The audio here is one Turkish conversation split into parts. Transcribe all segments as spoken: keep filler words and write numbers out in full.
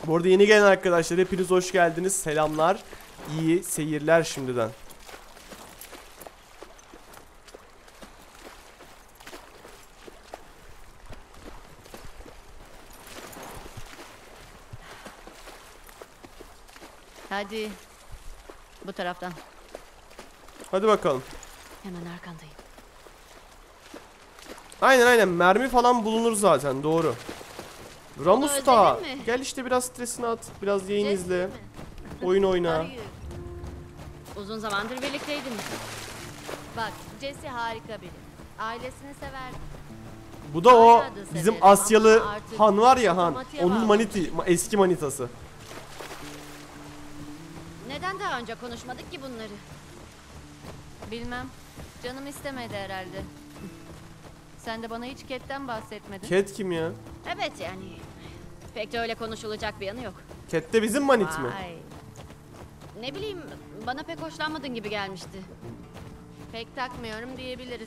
Bu arada yeni gelen arkadaşlar hepiniz hoş geldiniz. Selamlar. İyi seyirler şimdiden. Hadi. Bu taraftan. Hadi bakalım. Hemen arkandayım. Aynen aynen mermi falan bulunur zaten, doğru. Ramus da gel işte biraz stresini at. Biraz yayın Jesse izle. mi? Oyun oyna. Arıyor. Uzun zamandır birlikteydiniz. Bak, Jesse harika biri. Ailesini sever. Bu da o Hala da bizim severim Asyalı ama artık Han var ya, Han. otomatiğe Onun bağlı. maniti, ma- eski manitası. Neden daha önce konuşmadık ki bunları? Bilmem. Canım istemedi herhalde. Sen de bana hiç Cat'ten bahsetmedin. Cat kim ya? Evet yani. Pek de öyle konuşulacak bir yanı yok. Cat de bizim manit mi? Vay. Ne bileyim, bana pek hoşlanmadın gibi gelmişti. Pek takmıyorum diyebiliriz.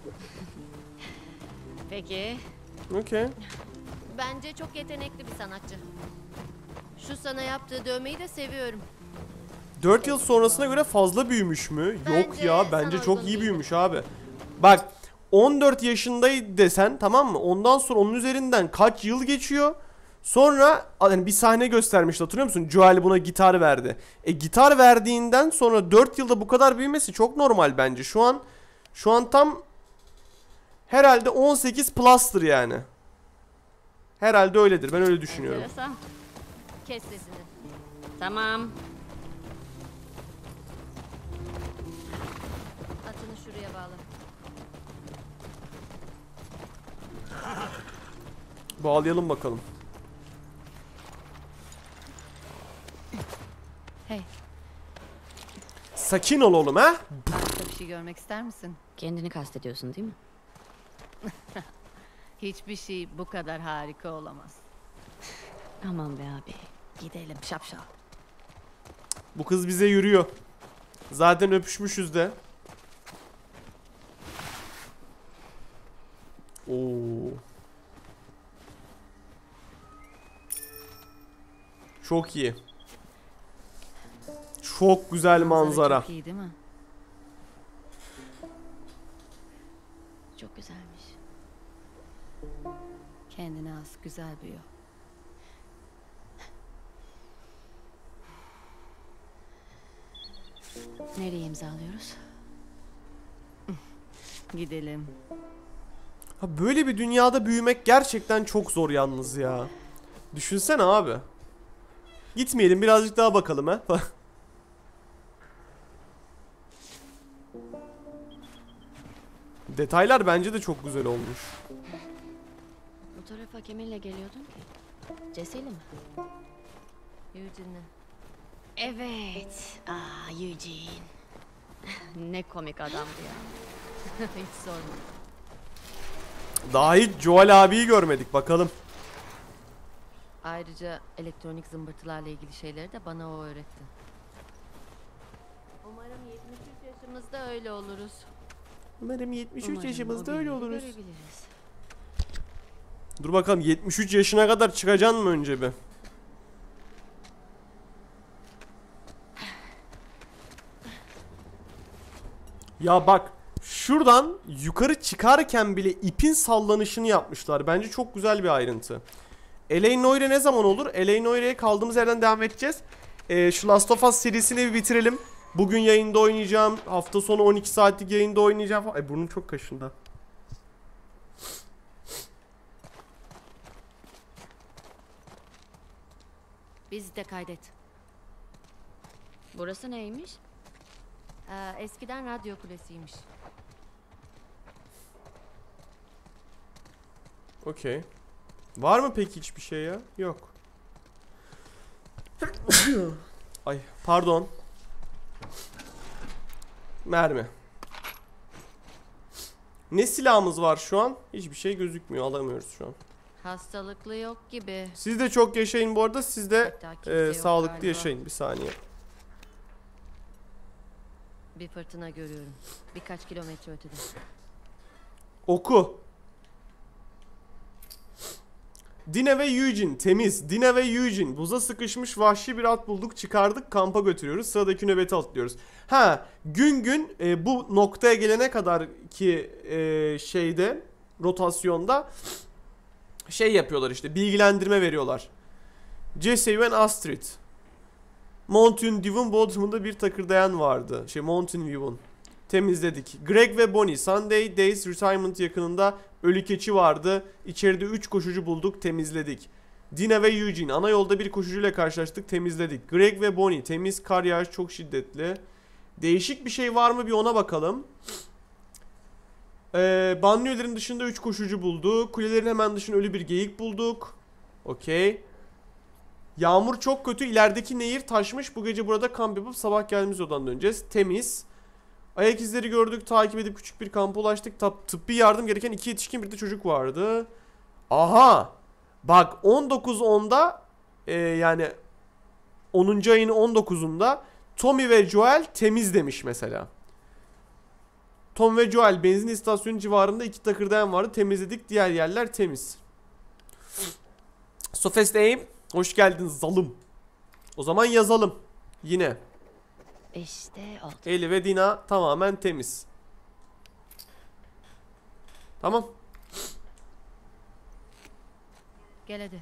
Peki. Okey. Bence çok yetenekli bir sanatçı. Şu sana yaptığı dövmeyi de seviyorum. dört yıl sonrasına göre fazla büyümüş mü? Yok Bence ya, sana bence çok uygun iyi değil. büyümüş abi. Bak on dört yaşındaydı desen, tamam mı? Ondan sonra onun üzerinden kaç yıl geçiyor? Sonra hani bir sahne göstermişti, hatırlıyor musun? Joel buna gitar verdi. E gitar verdiğinden sonra dört yılda bu kadar büyümesi çok normal bence. Şu an şu an tam herhalde on sekiz plus'tır yani. Herhalde öyledir. Ben öyle düşünüyorum. Enteresan. Kes sesini. Tamam. Atını şuraya bağla. Bağlayalım bakalım. Hey, Sakin ol oğlum ha. başka bir şey görmek ister misin? Kendini kastediyorsun değil mi? Hiçbir şey bu kadar harika olamaz. Aman be abi. Gidelim şapşal. Bu kız bize yürüyor. Zaten öpüşmüşüz de. Oo. Çok iyi. Çok güzel manzara. Çok iyi değil mi? Çok güzelmiş. Kendine az güzel bir yol. Nereye imzalıyoruz? Gidelim. Ha, böyle bir dünyada büyümek gerçekten çok zor yalnız ya. Düşünsene abi. Gitmeyelim, birazcık daha bakalım ha. Detaylar bence de çok güzel olmuş. Bu tarafa kiminle geliyordun ki? Jesse'yle mi? Eugene'le. Evet. Aa Eugene. Ne komik adamdı ya. Hiç sorma. Daha hiç Joel abiyi görmedik, bakalım. Ayrıca elektronik zımbırtılarla ilgili şeyleri de bana o öğretti. Umarım yetmiş üç yaşımızda öyle oluruz. Umarım yetmiş üç Umarım yaşımızda o öyle günleri oluruz. görebiliriz. Dur bakalım, yetmiş üç yaşına kadar çıkacaksın mı önce bir? Ya bak, şuradan yukarı çıkarken bile ipin sallanışını yapmışlar. Bence çok güzel bir ayrıntı. L A. Noire ne zaman olur? L A. Noire'ye kaldığımız yerden devam edeceğiz. Ee, şu Last of Us serisini bir bitirelim. Bugün yayında oynayacağım. Hafta sonu on iki saatlik yayında oynayacağım. Ay, burnum çok kaşındı. Bizi de kaydet. Burası neymiş? Ee, eskiden radyo kulesiymiş. Okey. Var mı peki hiçbir şey ya? Yok. Ay pardon. Mermi. Ne silahımız var şu an? Hiçbir şey gözükmüyor, alamıyoruz şu an. Hastalıklı yok gibi. Siz de çok yaşayın bu arada. Siz de Hatta kimse e, yok sağlıklı galiba. yaşayın. Bir saniye. Bir fırtına görüyorum. Birkaç kilometre ötede. Oku. Dina ve Eugene temiz. Dina ve Eugene buza sıkışmış vahşi bir at bulduk, çıkardık, kampa götürüyoruz. Sıradaki nöbeti atlıyoruz. Ha, gün gün e, bu noktaya gelene kadar ki e, şeyde rotasyonda şey yapıyorlar işte, bilgilendirme veriyorlar. Jesse ve Astrid. Mountain View'un Bodrum'unda bir takırdayan vardı. Şey, Mountain View'un. Temizledik. Greg ve Bonnie. Sunday Days Retirement yakınında ölü keçi vardı. İçeride üç koşucu bulduk. Temizledik. Dina ve Eugene. Ana yolda bir koşucuyla karşılaştık. Temizledik. Greg ve Bonnie. Temiz, kar yağış çok şiddetli. Değişik bir şey var mı bir ona bakalım. Ee, banliyölerin dışında üç koşucu bulduk. Kulelerin hemen dışında ölü bir geyik bulduk. Okey. Yağmur çok kötü. İlerideki nehir taşmış. Bu gece burada kamp yapıp sabah geldiğimiz odan döneceğiz. Temiz. Ayak izleri gördük. Takip edip küçük bir kampa ulaştık. Tab tıbbi yardım gereken iki yetişkin bir de çocuk vardı. Aha. Bak on dokuz onda e, yani onuncu ayın on dokuzunda Tommy ve Joel temiz demiş mesela. Tom ve Joel benzin istasyonu civarında iki takırdayan vardı. Temizledik. Diğer yerler temiz. Sofest Aim. Hoş geldin zalım. O zaman yazalım. Yine. İşte oldu. Eli ve Dina tamamen temiz. Tamam. Gel hadi.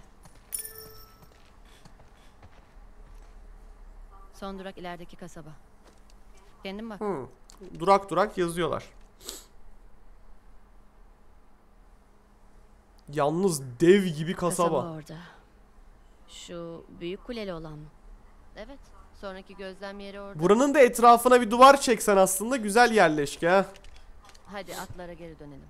Son durak ilerideki kasaba. Kendin bak. Hmm. Durak durak yazıyorlar. Yalnız dev gibi kasaba. Kasaba orada. Şu büyük kuleli olan mı? Evet. Sonraki gözlem yeri orada. Buranın da etrafına bir duvar çeksen aslında güzel yerleşke ha. Hadi atlara geri dönelim.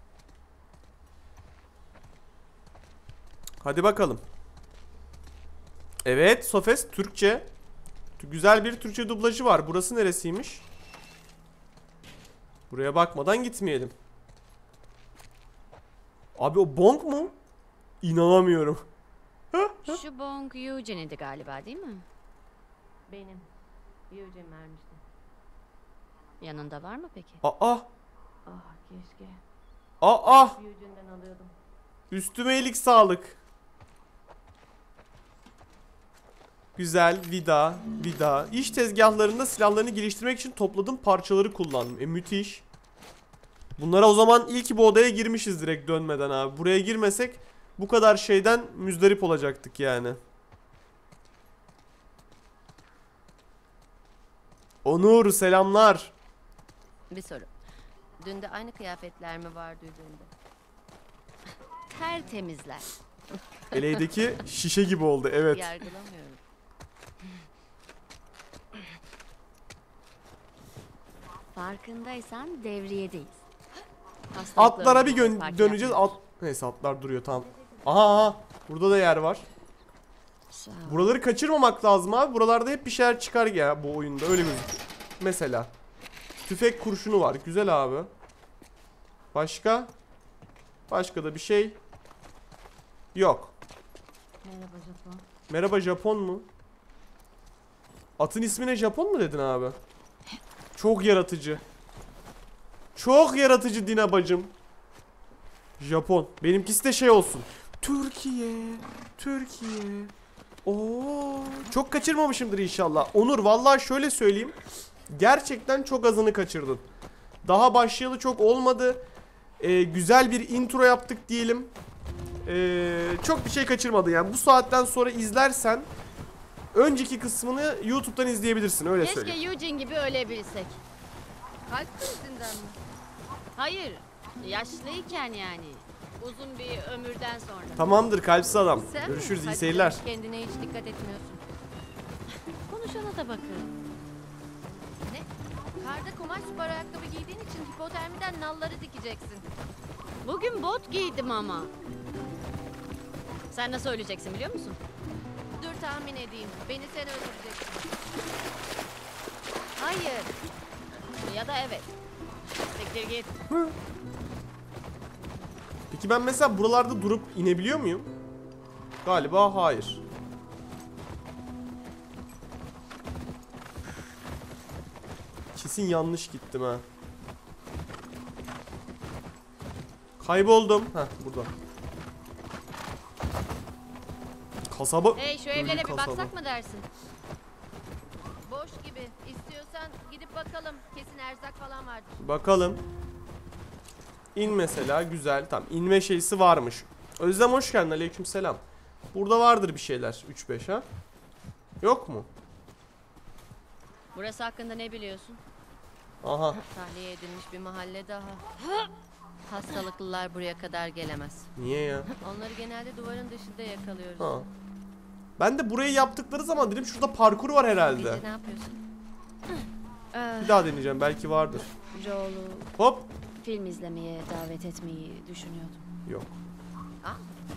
Hadi bakalım. Evet, Sofes Türkçe. Güzel bir Türkçe dublajı var. Burası neresiymiş? Buraya bakmadan gitmeyelim. Abi o Bonk mu? İnanamıyorum. Şu Bong Eugene'di galiba değil mi? Benim. Eugene vermişti. Yanında var mı peki? Aa, Ah keşke. aa, Eugene'den alıyordum. üstüme iyilik sağlık. Güzel, vida, vida. İş tezgahlarında silahlarını geliştirmek için topladığım parçaları kullandım. E müthiş. Bunlara o zaman ilk bu odaya girmişiz direkt dönmeden abi. Buraya girmesek bu kadar şeyden müzdarip olacaktık yani. Onur selamlar. Bir soru. Dün de aynı kıyafetler mi vardı üzerinde? Tertemizler. Eleğdeki şişe gibi oldu evet. Yargılamıyorum. Farkındaysan devriyedeyiz. Atlara bir Hastalıklarımızı gön- fark döneceğiz. At yapmıyoruz. Neyse atlar duruyor tamam. Aha, aha burada da yer var. Sağ ol. Buraları kaçırmamak lazım abi. Buralarda hep bir şeyler çıkar ya bu oyunda. Öyle gözüküyor. Mesela. Tüfek kurşunu var. Güzel abi. Başka? Başka da bir şey yok. Merhaba Japon. Merhaba Japon mu? Atın ismine Japon mu dedin abi? Çok yaratıcı. Çok yaratıcı Dina bacım. Japon. Benimkisi de şey olsun. Türkiye. Türkiye. Oo, çok kaçırmamışımdır inşallah. Onur vallahi şöyle söyleyeyim. Gerçekten çok azını kaçırdın. Daha başlayalı çok olmadı. Ee, güzel bir intro yaptık diyelim. Ee, çok bir şey kaçırmadı yani. Bu saatten sonra izlersen önceki kısmını YouTube'dan izleyebilirsin öyle Keşke söyleyeyim. Eugene gibi ölebilsek. Kalp krizinden mi? Hayır. Yaşlıyken yani. Uzun bir ömürden sonra. Tamamdır kalpsiz adam. Sen mi? Görüşürüz iyi Hadi seyirler. canım, kendine hiç dikkat etmiyorsun. Konuşana da bakın. Ne? Karda kumaş spor ayakkabı giydiğin için hipotermiden nalları dikeceksin. Bugün bot giydim ama. Sen nasıl öleceksin biliyor musun? Dur tahmin edeyim. Beni sen öldüreceksin. Hayır. Ya da evet. Siktir git. Peki ben mesela buralarda durup inebiliyor muyum? Galiba hayır. Kesin yanlış gittim ha. Kayboldum. Heh burada. Kasaba. Hey şu Ölü evlere bir kasaba. baksak mı dersin? Boş gibi. İstiyorsan gidip bakalım. Kesin erzak falan vardır. Bakalım. İn mesela, güzel. Tamam, inme şeysi varmış. Özlem hoş geldin, aleykümselam. Burada vardır bir şeyler. üç beş ha? Yok mu? Burası hakkında ne biliyorsun? Aha. Tahliye edilmiş bir mahalle daha. Hastalıklılar buraya kadar gelemez. Niye ya? Onları genelde duvarın dışında yakalıyoruz. Ha. Ben de burayı yaptıkları zaman dedim şurada parkur var herhalde. Gece ne yapıyorsun? Ee, Bir daha deneyeceğim, belki vardır. Joel'u Hop. film izlemeye davet etmeyi düşünüyordum. Yok. Aa.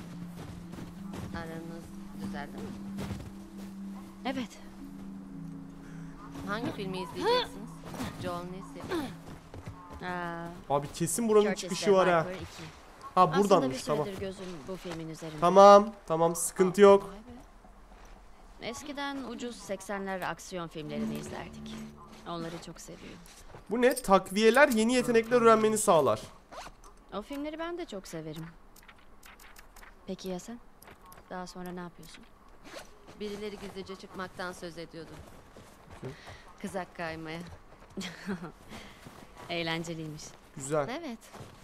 Aranız düzeldi mi? Evet. Hangi filmi izleyeceksiniz? Joel Nisi. Aa, Abi kesin buranın Curtis'le çıkışı var ha. Viper iki. Ha Aslında bir buradanmış, süredir tamam. gözüm bu filmin üzerinde. Tamam, tamam, sıkıntı yok. Vay be. Eskiden ucuz seksenler aksiyon filmlerini izlerdik. Onları çok seviyorum. Bu ne? Takviyeler yeni yetenekler öğrenmeni sağlar. O filmleri ben de çok severim. Peki ya sen? Daha sonra ne yapıyorsun? Birileri gizlice çıkmaktan söz ediyordu. Kim? Kızak kaymaya. Eğlenceliymiş. Güzel. Evet.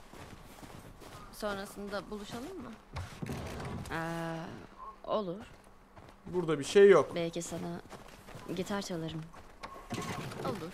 Sonrasında buluşalım mı? Aa, olur. Burada bir şey yok. Belki sana gitar çalarım. Olur.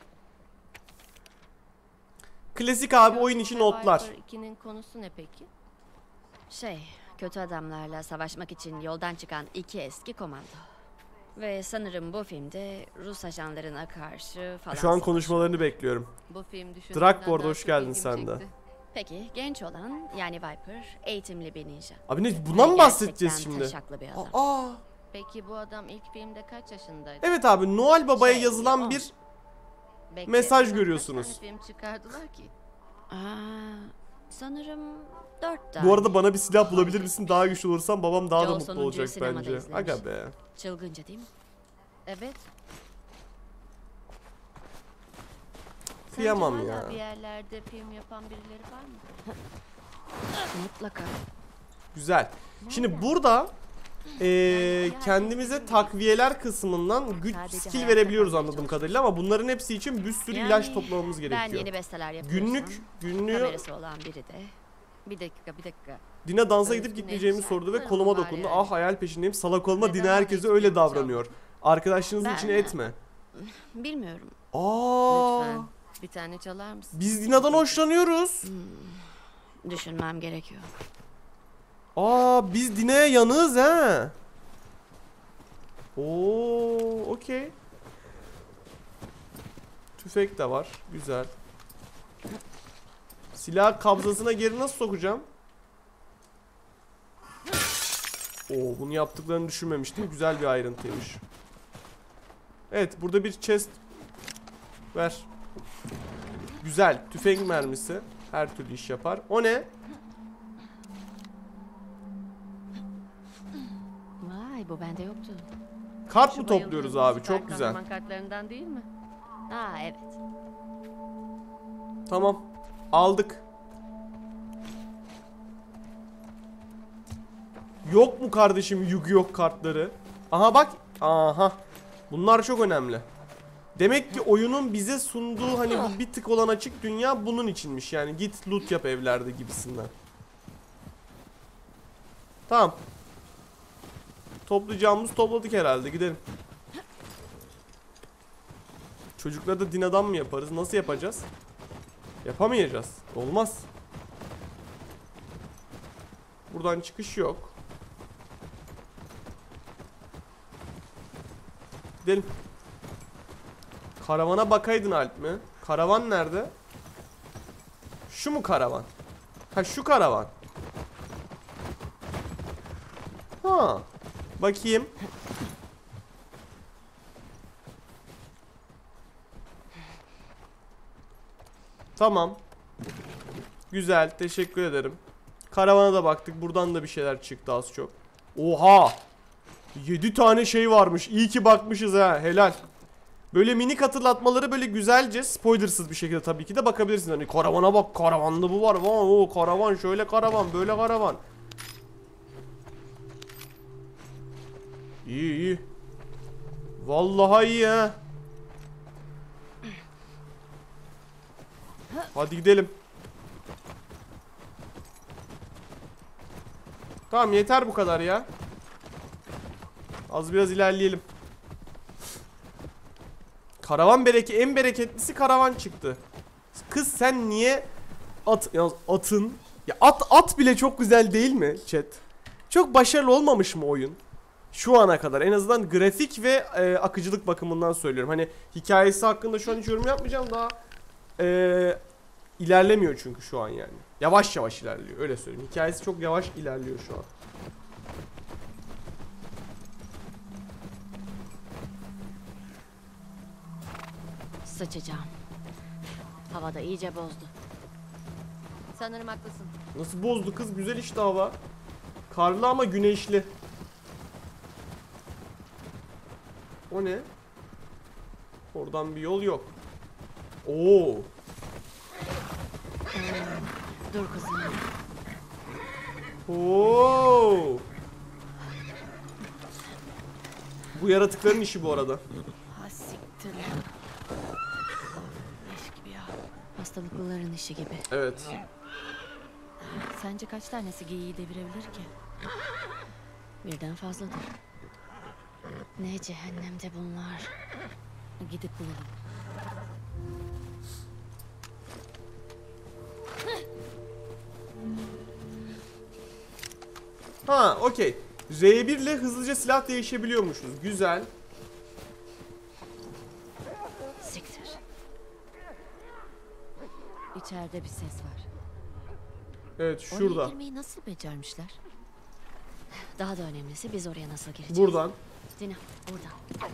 Klasik abi oyun Curtis için ve notlar. Viper ikinin konusu ne peki? Şey, kötü adamlarla savaşmak için yoldan çıkan iki eski komando. Ve sanırım bu filmde Rus ajanlarına karşı falan Şu an savaşıyor. konuşmalarını bekliyorum. Bu film düşündüğümden Drak bu arada, daha hoş çok geldin ilgimi sen de. çekti. Peki, genç olan yani Viper, eğitimli bir ninja. Abi ne, Ve bundan mı bahsedeceğiz gerçekten şimdi? taşaklı bir adam. Aa. Peki bu adam ilk filmde kaç yaşındaydı? Evet abi, Noel Baba'ya Şey, yazılan on. bir Bekle, mesaj bundan görüyorsunuz. Kaç tane film çıkardılar ki? Aa, sanırım dört tane. Bu arada bana bir silah bulabilir misin? Daha güçlü olursam babam daha da Joel mutlu sonuncuyu olacak sinemada bence. izlemiş. Aga be. Çılgınca değil mi? Evet. Kıyamam Sence hala ya. bir yerlerde film yapan birileri var mı? Mutlaka. Güzel. Şimdi burada eee, kendimize takviyeler kısmından güç Sadece skill hayatta verebiliyoruz kalmaya anladığım kadarıyla ama bunların hepsi için bir sürü Yani ilaç toplamamız Ben gerekiyor. yeni besteler yapıyorsam, Günlük günlüğü kamerası olan biri de Bir dakika bir dakika. Dina dansa gidip Özgün gitmeyeceğimi elbise. sordu ve Var koluma mı var dokundu. yani? Ah, hayal peşindeyim. Salak olma, Neden Dina bana herkese hiç öyle bilmeyeceğim? davranıyor. Arkadaşınızın Ben- içine etme. bilmiyorum. Aa. Lütfen. Bir tane çalar mısın? Biz Dina'dan hoşlanıyoruz. Düşünmem gerekiyor. Aa, biz Dina'ya yanığız he. Oo, okey. Tüfek de var. Güzel. Silah kabzasına geri nasıl sokacağım? Oo, bunu yaptıklarını düşünmemiştim. Güzel bir ayrıntıymış. Evet, burada bir chest. Ver. Güzel. Tüfek mermisi. Her türlü iş yapar. O ne? Vay, bu bende yoktu. Kart Şu mı topluyoruz bayıldığımız abi? süper Çok güzel. kahraman kartlarından değil mi? Aa, evet. Tamam. Aldık. Yok mu kardeşim Yu-Gi-Oh kartları? Aha bak. Aha. Bunlar çok önemli. Demek ki oyunun bize sunduğu hani bu bir tık olan açık dünya bunun içinmiş. Yani git loot yap evlerde gibisinden. Tamam. Toplayacağımız topladık herhalde. Gidelim. Çocukları da Dina'dan mı yaparız? Nasıl yapacağız? Yapamayacağız. Olmaz. Buradan çıkış yok. Gidelim. Karavana bakaydın Alp mi? Karavan nerede? Şu mu karavan? Ha, şu karavan. Ha. Bakayım. Tamam. Güzel, teşekkür ederim. Karavana da baktık. Buradan da bir şeyler çıktı az çok. Oha! yedi tane şey varmış. İyi ki bakmışız ha. Helal. Böyle minik hatırlatmaları böyle güzelce, spoilersız bir şekilde tabii ki de bakabilirsiniz. Hani karavana bak, karavanda bu var. Oo, karavan, şöyle karavan, böyle karavan. İyi iyi. Vallahi iyi ha. Hadi gidelim. Tamam yeter bu kadar ya. Az biraz ilerleyelim. Karavan bereki en bereketlisi karavan çıktı. Kız sen niye at yalnız atın ya at at bile çok güzel değil mi chat? Çok başarılı olmamış mı oyun? Şu ana kadar en azından grafik ve e, akıcılık bakımından söylüyorum. Hani hikayesi hakkında şu an hiç yorum yapmayacağım daha. E, ilerlemiyor çünkü şu an yani. Yavaş yavaş ilerliyor öyle söyleyeyim. Hikayesi çok yavaş ilerliyor şu an. Sıçacağım. Havada iyice bozdu. Sanırım haklısın. Nasıl bozdu kız? Güzel işte hava. Karlı ama güneşli. O ne? Oradan bir yol yok. Oo. Dur kızım. Oo. Bu yaratıkların işi bu arada. Ha siktir. Leş gibi ya. Hastalıklıların işi gibi. Evet. Sence kaç tanesi geyiği devirebilir ki? Birden fazladır. Ne cehennemde bunlar. Gidip bulalım. Ha, okey. R bir ile hızlıca silah değişebiliyormuşuz. Güzel. Siktir. İçeride bir ses var. Evet, şurada. Oraya girmeyi nasıl becermişler? Daha da önemlisi biz oraya nasıl gireceğiz? Buradan. Dina, buradan.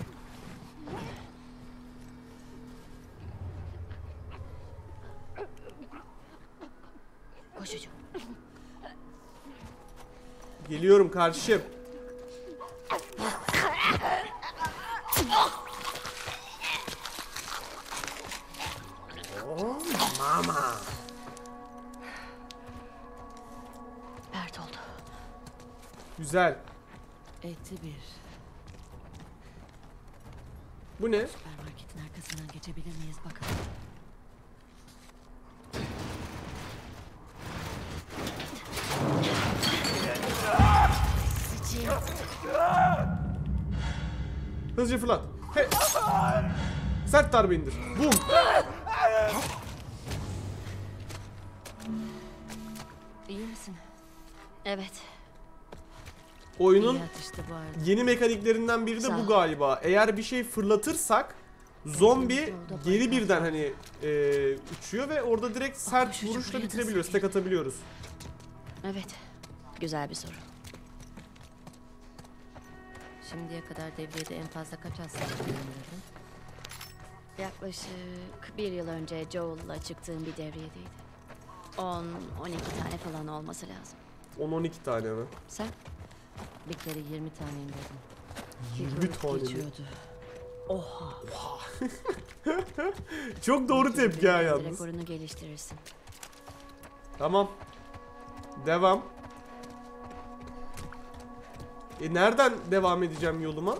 Koşucu. Geliyorum kardeşim. Oh mama. Pert oldu. Güzel. Eti bir. Bu ne? Süpermarketin arkasından geçebilir miyiz bakalım. Sıçayım. Hızlıca fırlat. Hey. Sert darbe indir. Bum. İyi misin? Evet. Oyunun İyi atıştı bu arada. yeni mekaniklerinden biri de Sağ bu ol. galiba. Eğer bir şey fırlatırsak zombi geri birden hani e, uçuyor ve orada direkt sert koşucu vuruşla buraya da bitirebiliyoruz. sıkıyor. Tek atabiliyoruz. Evet. Güzel bir soru. Şimdiye kadar devriyede en fazla kaç hasta kullanırdın? Yaklaşık bir yıl önce Joel'la çıktığım bir devriyedeydi. on on iki tane falan olması lazım. on on iki tane mi? Sen? Bir kere yirmi tane indirdim. yirmi tane mi? Geçiyordu. Oha. Çok doğru tepki ha yalnız. Rekorunu geliştirirsin. Tamam. Devam. E nereden devam edeceğim yoluma?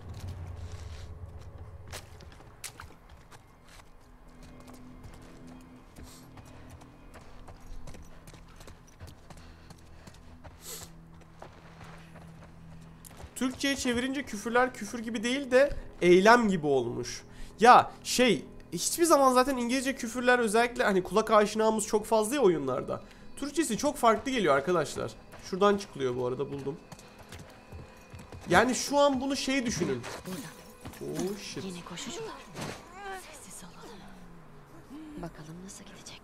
Türkçe'ye çevirince küfürler küfür gibi değil de eylem gibi olmuş. Ya şey hiçbir zaman zaten İngilizce küfürler özellikle hani kulak aşinamız çok fazla ya oyunlarda. Türkçesi çok farklı geliyor arkadaşlar. Şuradan çıkılıyor bu arada buldum. Yani şu an bunu şey düşünün. Burada. Oh shit. Yine koşucular. Sessiz olalım. Bakalım nasıl gidecek.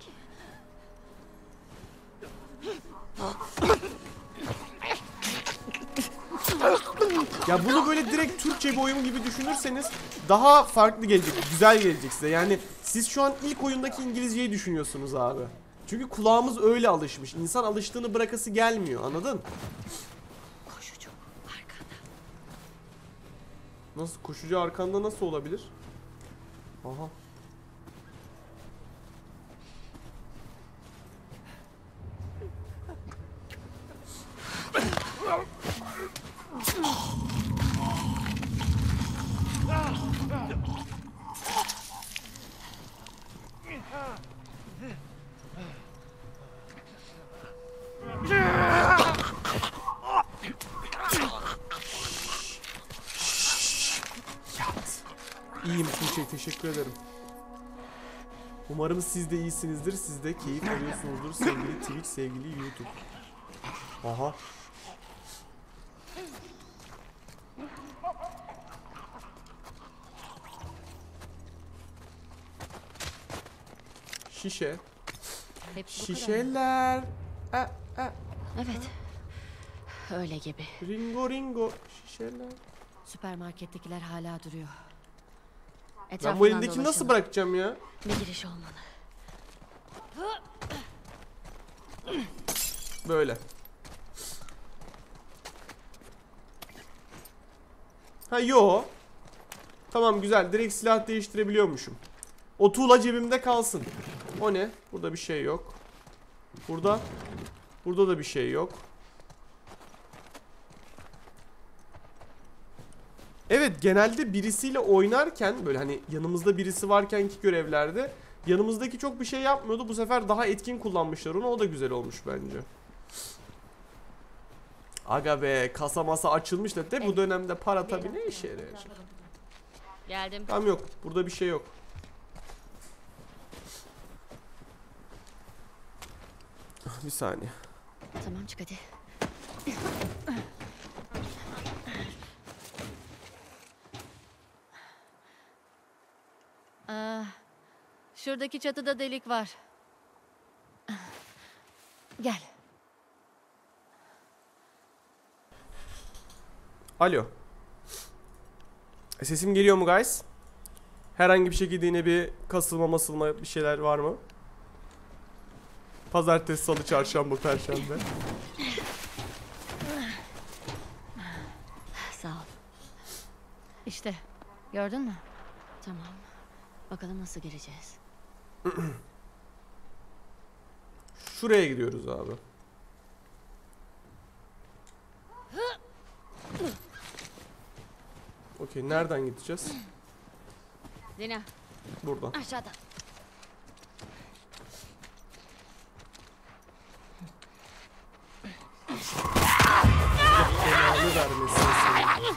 Ya bunu böyle direkt Türkçe bir oyun gibi düşünürseniz daha farklı gelecek, güzel gelecek size. Yani siz şu an ilk oyundaki İngilizceyi düşünüyorsunuz abi. Çünkü kulağımız öyle alışmış. İnsan alıştığını bırakası gelmiyor, anladın? Koşucu arkanda. Nasıl koşucu arkanda nasıl olabilir? Aha. Yat. İyiyim Tuğçe, teşekkür ederim. Umarım siz de iyisinizdir. Siz de keyif alıyorsunuzdur sevgili Twitch, sevgili YouTube. Aha. Şişe. Hepsi bu kadar. Şişeler. E, e. Evet. Öyle gibi. Ringo ringo. Şişeler. Süpermarkettekiler hala duruyor. Ben Etrafından bu elindekini nasıl dolaşalım. bırakacağım ya? Bir giriş olmalı. Böyle. Ha yo. Tamam güzel. Direkt silah değiştirebiliyormuşum. O tuğla cebimde kalsın. O ne? Burada bir şey yok. Burada. Burada da bir şey yok. Evet, genelde birisiyle oynarken böyle hani yanımızda birisi varkenki görevlerde yanımızdaki çok bir şey yapmıyordu. Bu sefer daha etkin kullanmışlar onu. O da güzel olmuş bence. Aga be, kasa masa açılmış da de bu dönemde para tabii ne işe yarayacak? Geldim. Tamam yok. Burada bir şey yok. Bir saniye. Tamam çık hadi. Aa, şuradaki çatıda delik var. Gel. Alo. Sesim geliyor mu guys? Herhangi bir şekilde yine bir kasılma masılma bir şeyler var mı? Pazartesi, salı, çarşamba, perşembe. Sağ ol. İşte gördün mü? Tamam. Bakalım nasıl gireceğiz. Şuraya gidiyoruz abi. Okey, nereden gideceğiz? Dina Buradan. aşağıda. Belanı vermesin seni.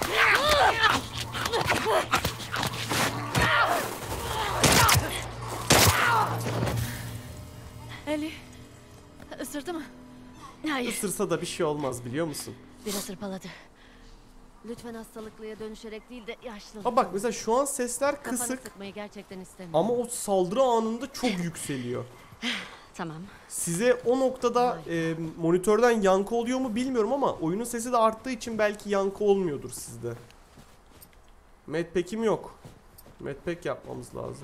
Eli ısırdı mı? Hayır. Isırsa da bir şey olmaz biliyor musun? Biraz hırpaladı. Lütfen hastalıklıya dönüşerek değil de yaşlılık. Ha bak mesela şu an sesler Kafanı kısık sıkmayı gerçekten istemiyorum. ama o saldırı anında çok yükseliyor. Tamam. Size o noktada e, monitörden yankı oluyor mu bilmiyorum ama oyunun sesi de arttığı için belki yankı olmuyordur sizde. Medpack'im yok. Medpack yapmamız lazım.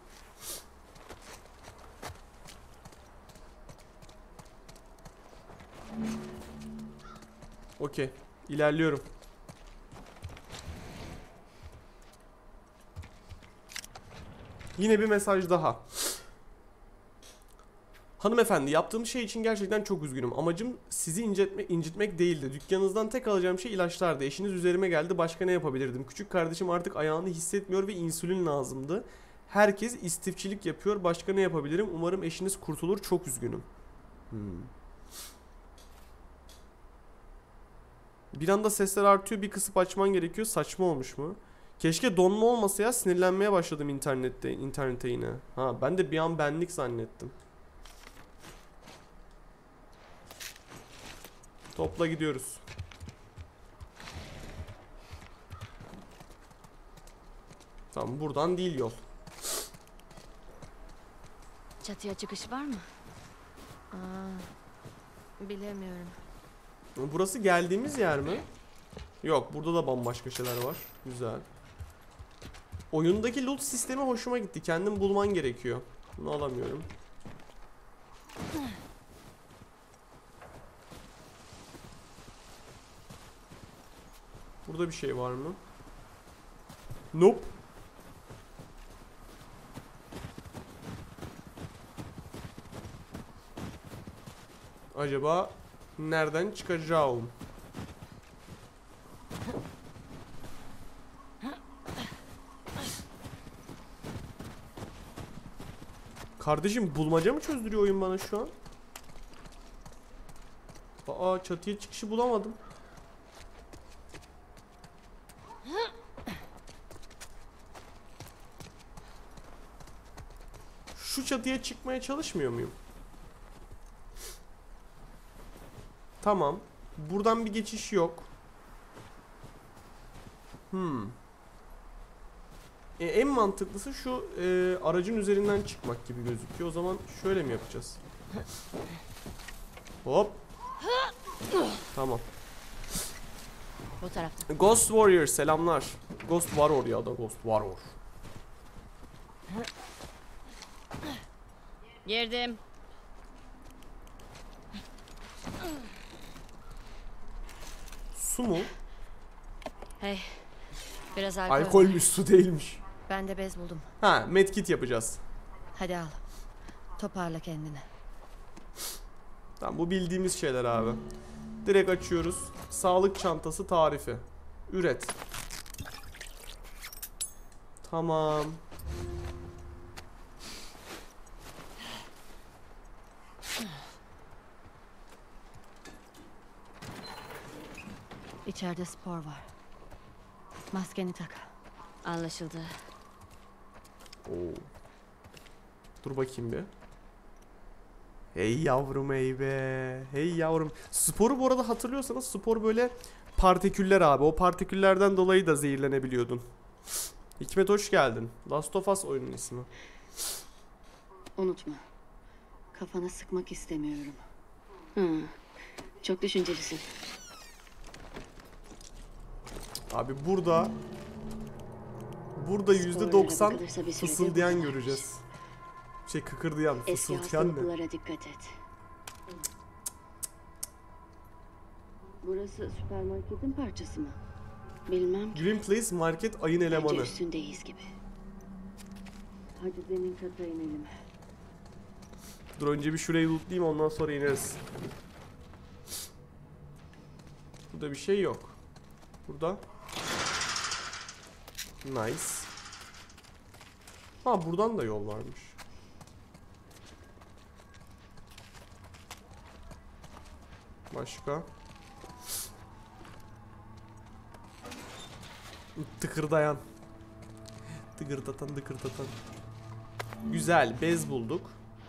Okey. İlerliyorum. Yine bir mesaj daha. Hanımefendi, yaptığım şey için gerçekten çok üzgünüm. Amacım sizi incitme, incitmek değildi. Dükkanınızdan tek alacağım şey ilaçlardı. Eşiniz üzerime geldi. Başka ne yapabilirdim? Küçük kardeşim artık ayağını hissetmiyor ve insülin lazımdı. Herkes istifçilik yapıyor. Başka ne yapabilirim? Umarım eşiniz kurtulur. Çok üzgünüm. Hmm. Bir anda sesler artıyor. Bir kısıp açman gerekiyor. Saçma olmuş mu? Keşke donma olmasa ya. Sinirlenmeye başladım internette, internete yine. Ha, ben de bir an benlik zannettim. Topla gidiyoruz. Tamam, buradan değil yol. Çatıya çıkış var mı? Aa, bilemiyorum. Burası geldiğimiz yer mi? Yok, burada da bambaşka şeyler var. Güzel. Oyundaki loot sistemi hoşuma gitti. Kendin bulman gerekiyor. Bunu alamıyorum. Burada bir şey var mı? Nope. Acaba nereden çıkacağım? Kardeşim bulmaca mı çözdürüyor oyun bana şu an? Aa, çatıya çıkışı bulamadım. Şu çatıya çıkmaya çalışmıyor muyum? Tamam. Buradan bir geçiş yok. Hmm. E, en mantıklısı şu e, aracın üzerinden çıkmak gibi gözüküyor. O zaman şöyle mi yapacağız? Hop. Tamam. Bu tarafta. Ghost Warrior selamlar. Ghost Warrior ya da Ghost Warrior. Girdim. Su mu? Hey. Biraz alkol. Alkolmüş, su değilmiş. Ben de bez buldum. Ha, medkit yapacağız. Hadi al. Toparla kendini. Tamam, bu bildiğimiz şeyler abi. Direkt açıyoruz. Sağlık çantası tarifi. Üret. Tamam. İçeride spor var. Maskeni tak. Anlaşıldı. Oo. Dur bakayım bir. Hey yavrum hey be. Hey yavrum. Sporu bu arada hatırlıyorsanız spor böyle partiküller abi. O partiküllerden dolayı da zehirlenebiliyordun. Hikmet hoş geldin. Last of Us oyunun ismi. Unutma. Kafana sıkmak istemiyorum. Hı. Çok düşüncelisin. Abi burada burada yüzde doksan fısıldayan göreceğiz. Şey kıkırdayan, Eski fısıldayan ne? hastalıklara dikkat et. Burası süpermarketin parçası mı? Bilmem ki. Green Place Market ayın elemanı. Bence üstündeyiz gibi. Hadi zemin kata inelim. Dur önce bir şurayı lootlayayım, ondan sonra ineriz. Burada bir şey yok. Burada. Nice. Ha, buradan da yol varmış. Başka. Tıkırdayan. Tıkırdatan tıkırdatan. Güzel, bez bulduk.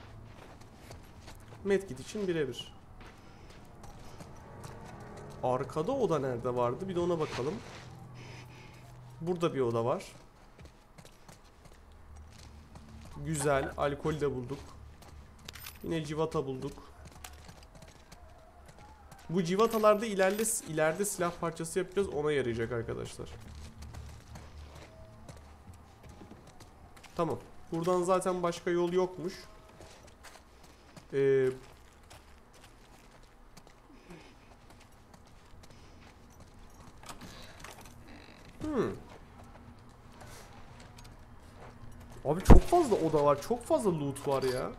Medkit için birebir. Arkada oda nerede vardı? Bir de ona bakalım. Burada bir oda var. Güzel, alkol de bulduk. Yine civata bulduk. Bu civatalarda ileride ileride silah parçası yapacağız, ona yarayacak arkadaşlar. Tamam. Buradan zaten başka yol yokmuş. Ee, hmm. Abi çok fazla oda var, çok fazla loot var ya.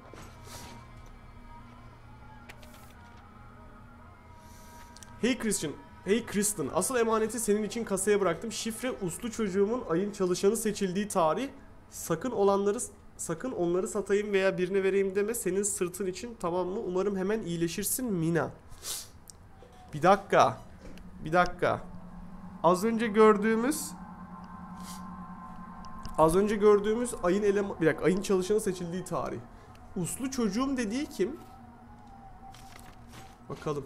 Hey Christian, hey Kristen, asıl emaneti senin için kasaya bıraktım. Şifre uslu çocuğumun ayın çalışanı seçildiği tarih. Sakın olanları sakın onları satayım veya birine vereyim deme. Senin sırtın için, tamam mı? Umarım hemen iyileşirsin Mina. Bir dakika. Bir dakika. Az önce gördüğümüz Az önce gördüğümüz ayın eleman, bir dakika, ayın çalışanı seçildiği tarih. Uslu çocuğum dediği kim? Bakalım.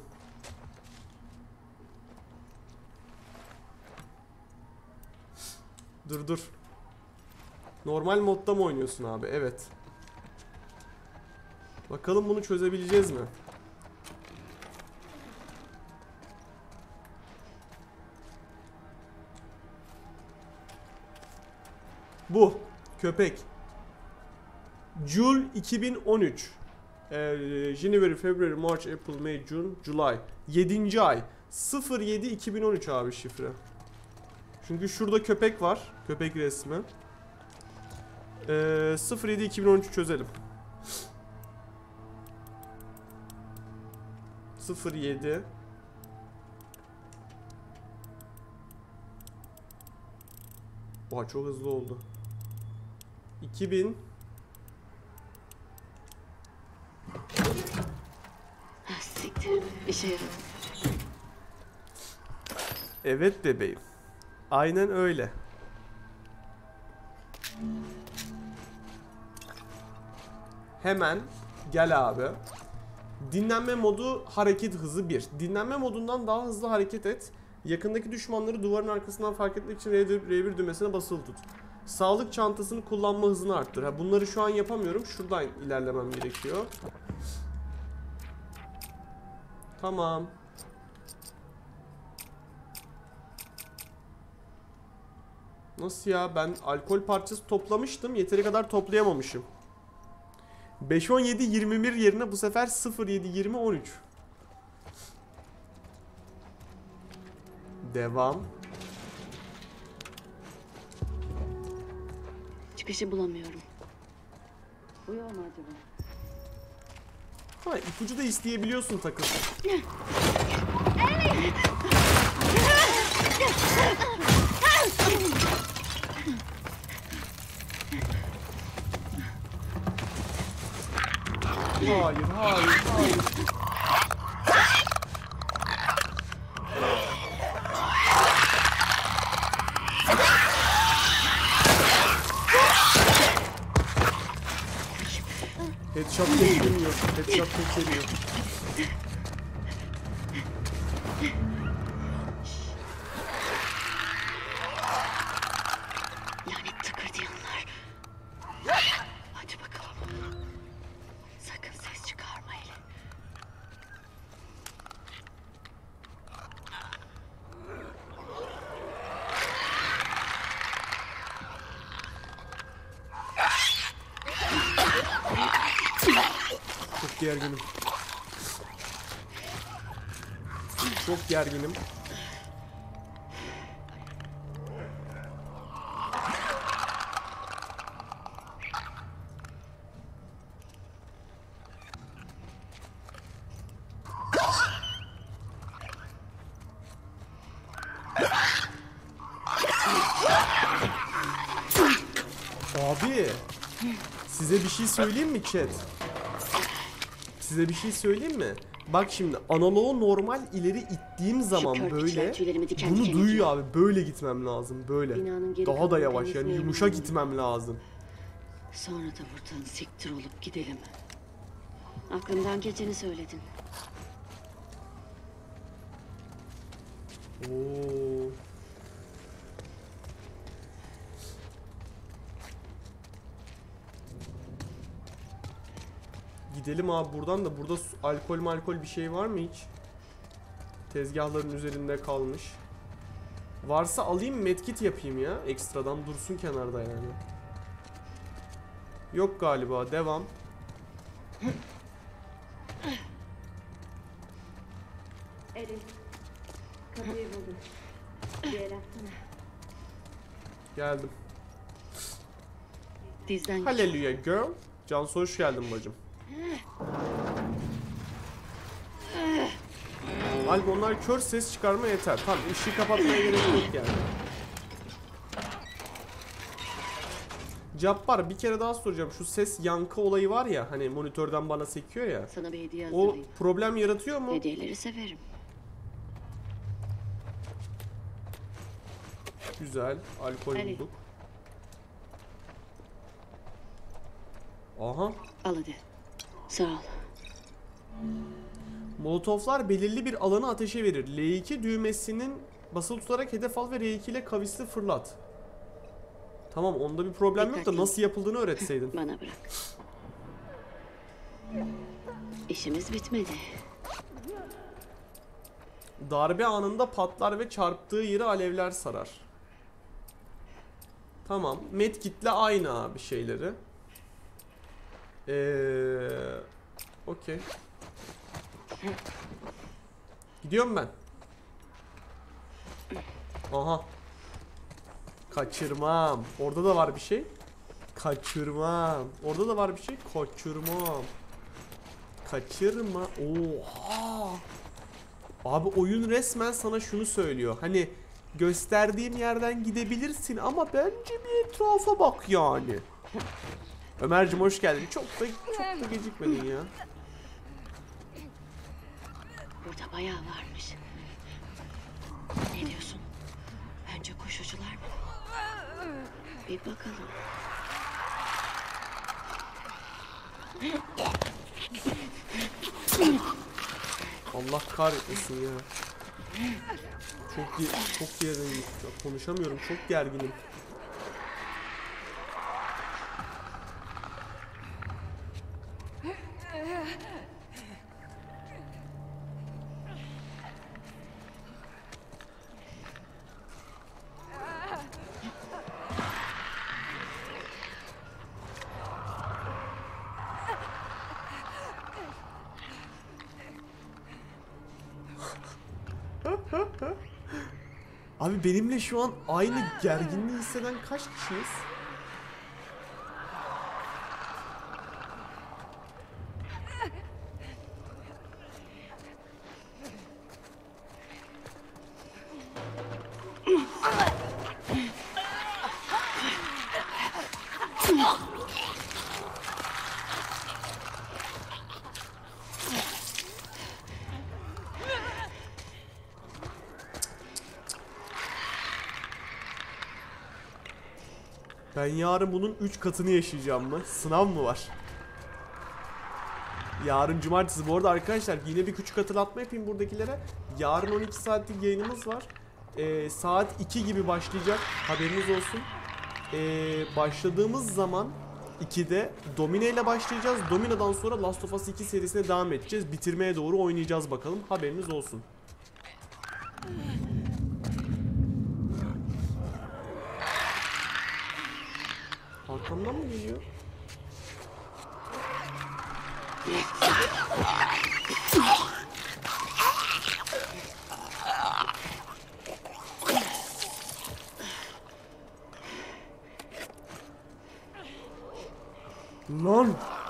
Dur dur. Normal modda mı oynuyorsun abi? Evet. Bakalım bunu çözebileceğiz mi? Bu. Köpek. Jul iki bin on üç. Ee, January, February, March, April, May, June, July. yedinci ay. sıfır yedi iki bin on üç abi şifre. Çünkü şurada köpek var. Köpek resmi. Ee, sıfır yedi iki bin on üç'ü çözelim. sıfır yedi Oha, çok hızlı oldu. iki bin İşe yaradı. Evet bebeğim. Aynen öyle. Hemen gel abi. Dinlenme modu hareket hızı bir. Dinlenme modundan daha hızlı hareket et. Yakındaki düşmanları duvarın arkasından fark etmek için R bir düğmesine basılı tut. Sağlık çantasını kullanma hızını arttır. Ha, bunları şu an yapamıyorum. Şuradan ilerlemem gerekiyor. Tamam. Nasıl ya? Ben alkol parçası toplamıştım. Yeteri kadar toplayamamışım. beş on yedi yirmi bir yerine bu sefer sıfır yedi yirmi on üç. Devam. Çıkışı bulamıyorum. Bu yol mu acaba? Ha, ipucu da isteyebiliyorsun takım. Hayır, hayır, hayır. Headshot kesilmiyor. Headshot kesiliyor. Lanet tıkırdayanlar. Hadi bakalım. Sakın ses çıkarma Eli. Çok gerginim. Çok gerginim. Abi, size bir şey söyleyeyim mi chat? Size bir şey söyleyeyim mi? Bak şimdi analoğu normal ileri ittiğim zaman körpüçler böyle tüylerimi diken bunu diken duyuyor ediyor. abi. Böyle gitmem lazım. Böyle. Binanın geri Daha da kalanını yavaş yani temizleyelim yumuşak yani. gitmem lazım. Sonra da buradan siktir olup gidelim. Aklımdan geçeni söyledin. Oo. Gidelim abi buradan da. Burada su- alkol malkol bir şey var mı hiç? Tezgahların üzerinde kalmış. Varsa alayım medkit yapayım ya. Ekstradan dursun kenarda yani. Yok galiba. Devam. Erin, kapıyı buldum. Bir el atsana. Geldim. Dizden geç. Hallelujah girl. Cansu hoş geldin bacım. Alp onlar kör ses çıkarma yeter. Tamam ışığı kapatmaya gerek yok yani. Cabbar bir kere daha soracağım. Şu ses yankı olayı var ya hani monitörden bana sekiyor ya. Sana bir hediye O hazırlayayım. problem yaratıyor mu? Hediyeleri severim. Güzel. Alkol Ali. bulduk. Aha. Al hadi. Sağ ol. Molotoflar belirli bir alanı ateşe verir. L iki düğmesinin basılı tutarak hedef al ve R iki ile kavisli fırlat. Tamam onda bir problem yok da Dikkatli. nasıl yapıldığını öğretseydin. Bana bırak. İşimiz bitmedi. Darbe anında patlar ve çarptığı yeri alevler sarar. Tamam. Medkit'le aynı abi şeyleri. Eee... Okey. Gidiyorum ben. Aha. Kaçırmam. Orada da var bir şey. Kaçırmam. Orada da var bir şey. Kaçırmam. Kaçırma. Oha. Abi oyun resmen sana şunu söylüyor. Hani gösterdiğim yerden gidebilirsin ama bence bir etrafa bak yani. Ömerciğim hoş geldin. Çok da çok da gecikmedin ya. Burada bayağı varmış. Ne diyorsun? Önce koşucular mı? Bir bakalım. Allah kahretmesin ya. Çok ge çok gerginim. Konuşamıyorum. Çok gerginim. Abi benimle şu an aynı gerginliği hisseden kaç kişiyiz? Ben yarın bunun üç katını yaşayacağım mı? Sınav mı var? Yarın cumartesi. Bu arada arkadaşlar yine bir küçük hatırlatma yapayım buradakilere. Yarın on iki saatlik yayınımız var. Ee, saat iki gibi başlayacak. Haberiniz olsun. Ee, başladığımız zaman ikide Domine ile başlayacağız. Domine'dan sonra Last of Us iki serisine devam edeceğiz. Bitirmeye doğru oynayacağız bakalım. Haberiniz olsun. Arkamdan mı geliyor? Lan!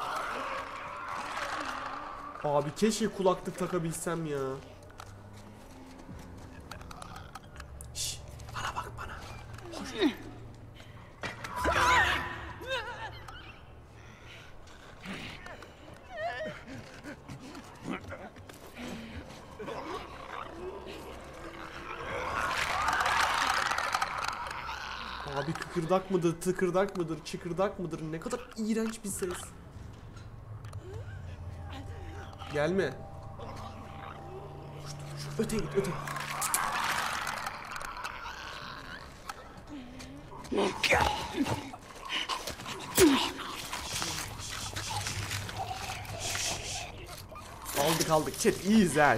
Abi keşke kulaklık takabilsem ya. Şş, bana bak bana. Hoş. Abi kıkırdak mıdır, tıkırdak mıdır, çıkırdak mıdır? Ne kadar iğrenç bir ses. Gelme. Şu, şu, öte git, öte. Aldık aldık. Chat iyiyiz ha.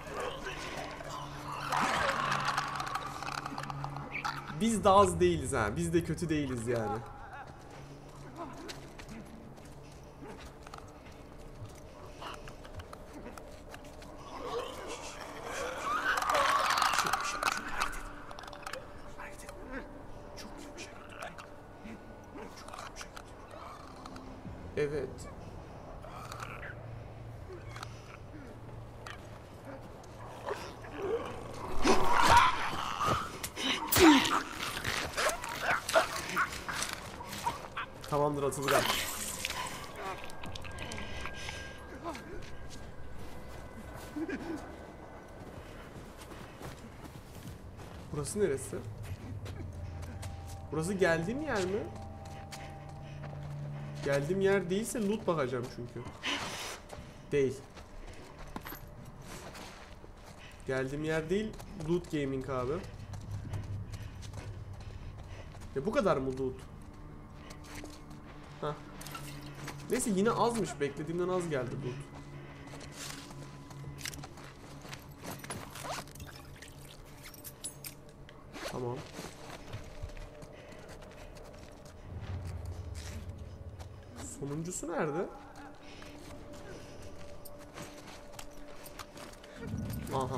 Biz de az değiliz ha. Biz de kötü değiliz yani. Evet. Tamamdır Atılgan. Burası neresi? Burası geldiğim yer mi? Geldiğim yer değilse loot bakacağım çünkü. Değil. Geldiğim yer değil, loot gaming abi. Ya bu kadar mı loot? Hah. Neyse yine azmış, beklediğimden az geldi loot. Tamam. Sonuncusu nerede? Aha.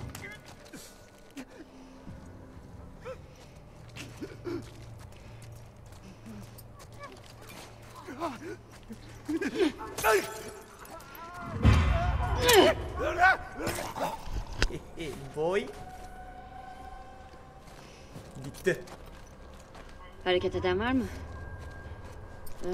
Boy. Bitti. Hareket eden var mı? Ee,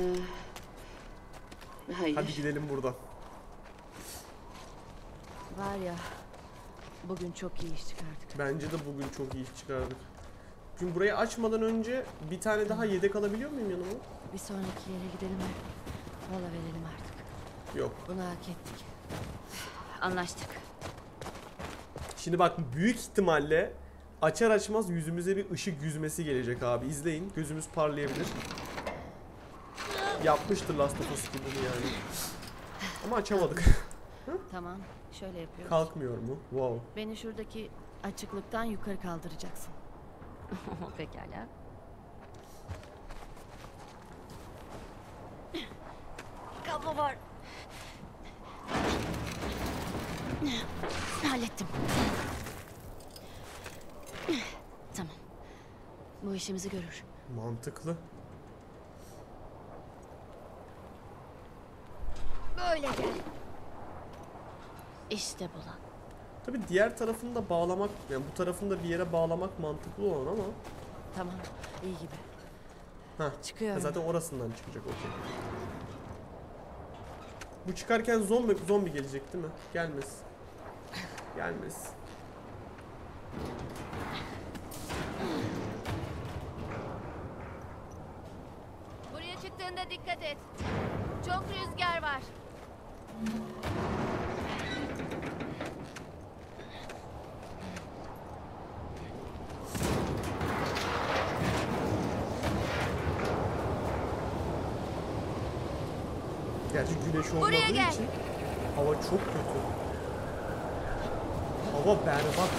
hayır. Hadi gidelim buradan. Var ya, Bugün çok iyi iş çıkardık. Bence de bugün çok iyi iş çıkardık. Şimdi burayı açmadan önce bir tane daha yedek alabiliyor muyum yanıma? Bir sonraki yere gidelim mi? Mola verelim artık. Yok. Bunu hak ettik. Anlaştık. Şimdi bak, büyük ihtimalle açar açmaz yüzümüze bir ışık yüzmesi gelecek abi. İzleyin. Gözümüz parlayabilir. Yapmıştır Last of Us gibi bunu yani. Ama açamadık. Tamam. Şöyle yapıyoruz. Kalkmıyor mu? Wow. Beni şuradaki açıklıktan yukarı kaldıracaksın. Pekala. Kablo var. Hallettim. Tamam. Bu işimizi görür. Mantıklı. Böyle gel. İşte bu lan. Tabii diğer tarafını da bağlamak, yani bu tarafını da bir yere bağlamak mantıklı olan ama. Tamam. İyi gibi. Heh. Çıkıyorum. Zaten orasından çıkacak, okey. Bu çıkarken zombi zombi gelecek değil mi? Gelmez. Gelmez. Buraya çıktığında dikkat et. Çok rüzgar var. Gerçi güneş olmadığı Buraya gel. için hava çok kötü. Hava berbat.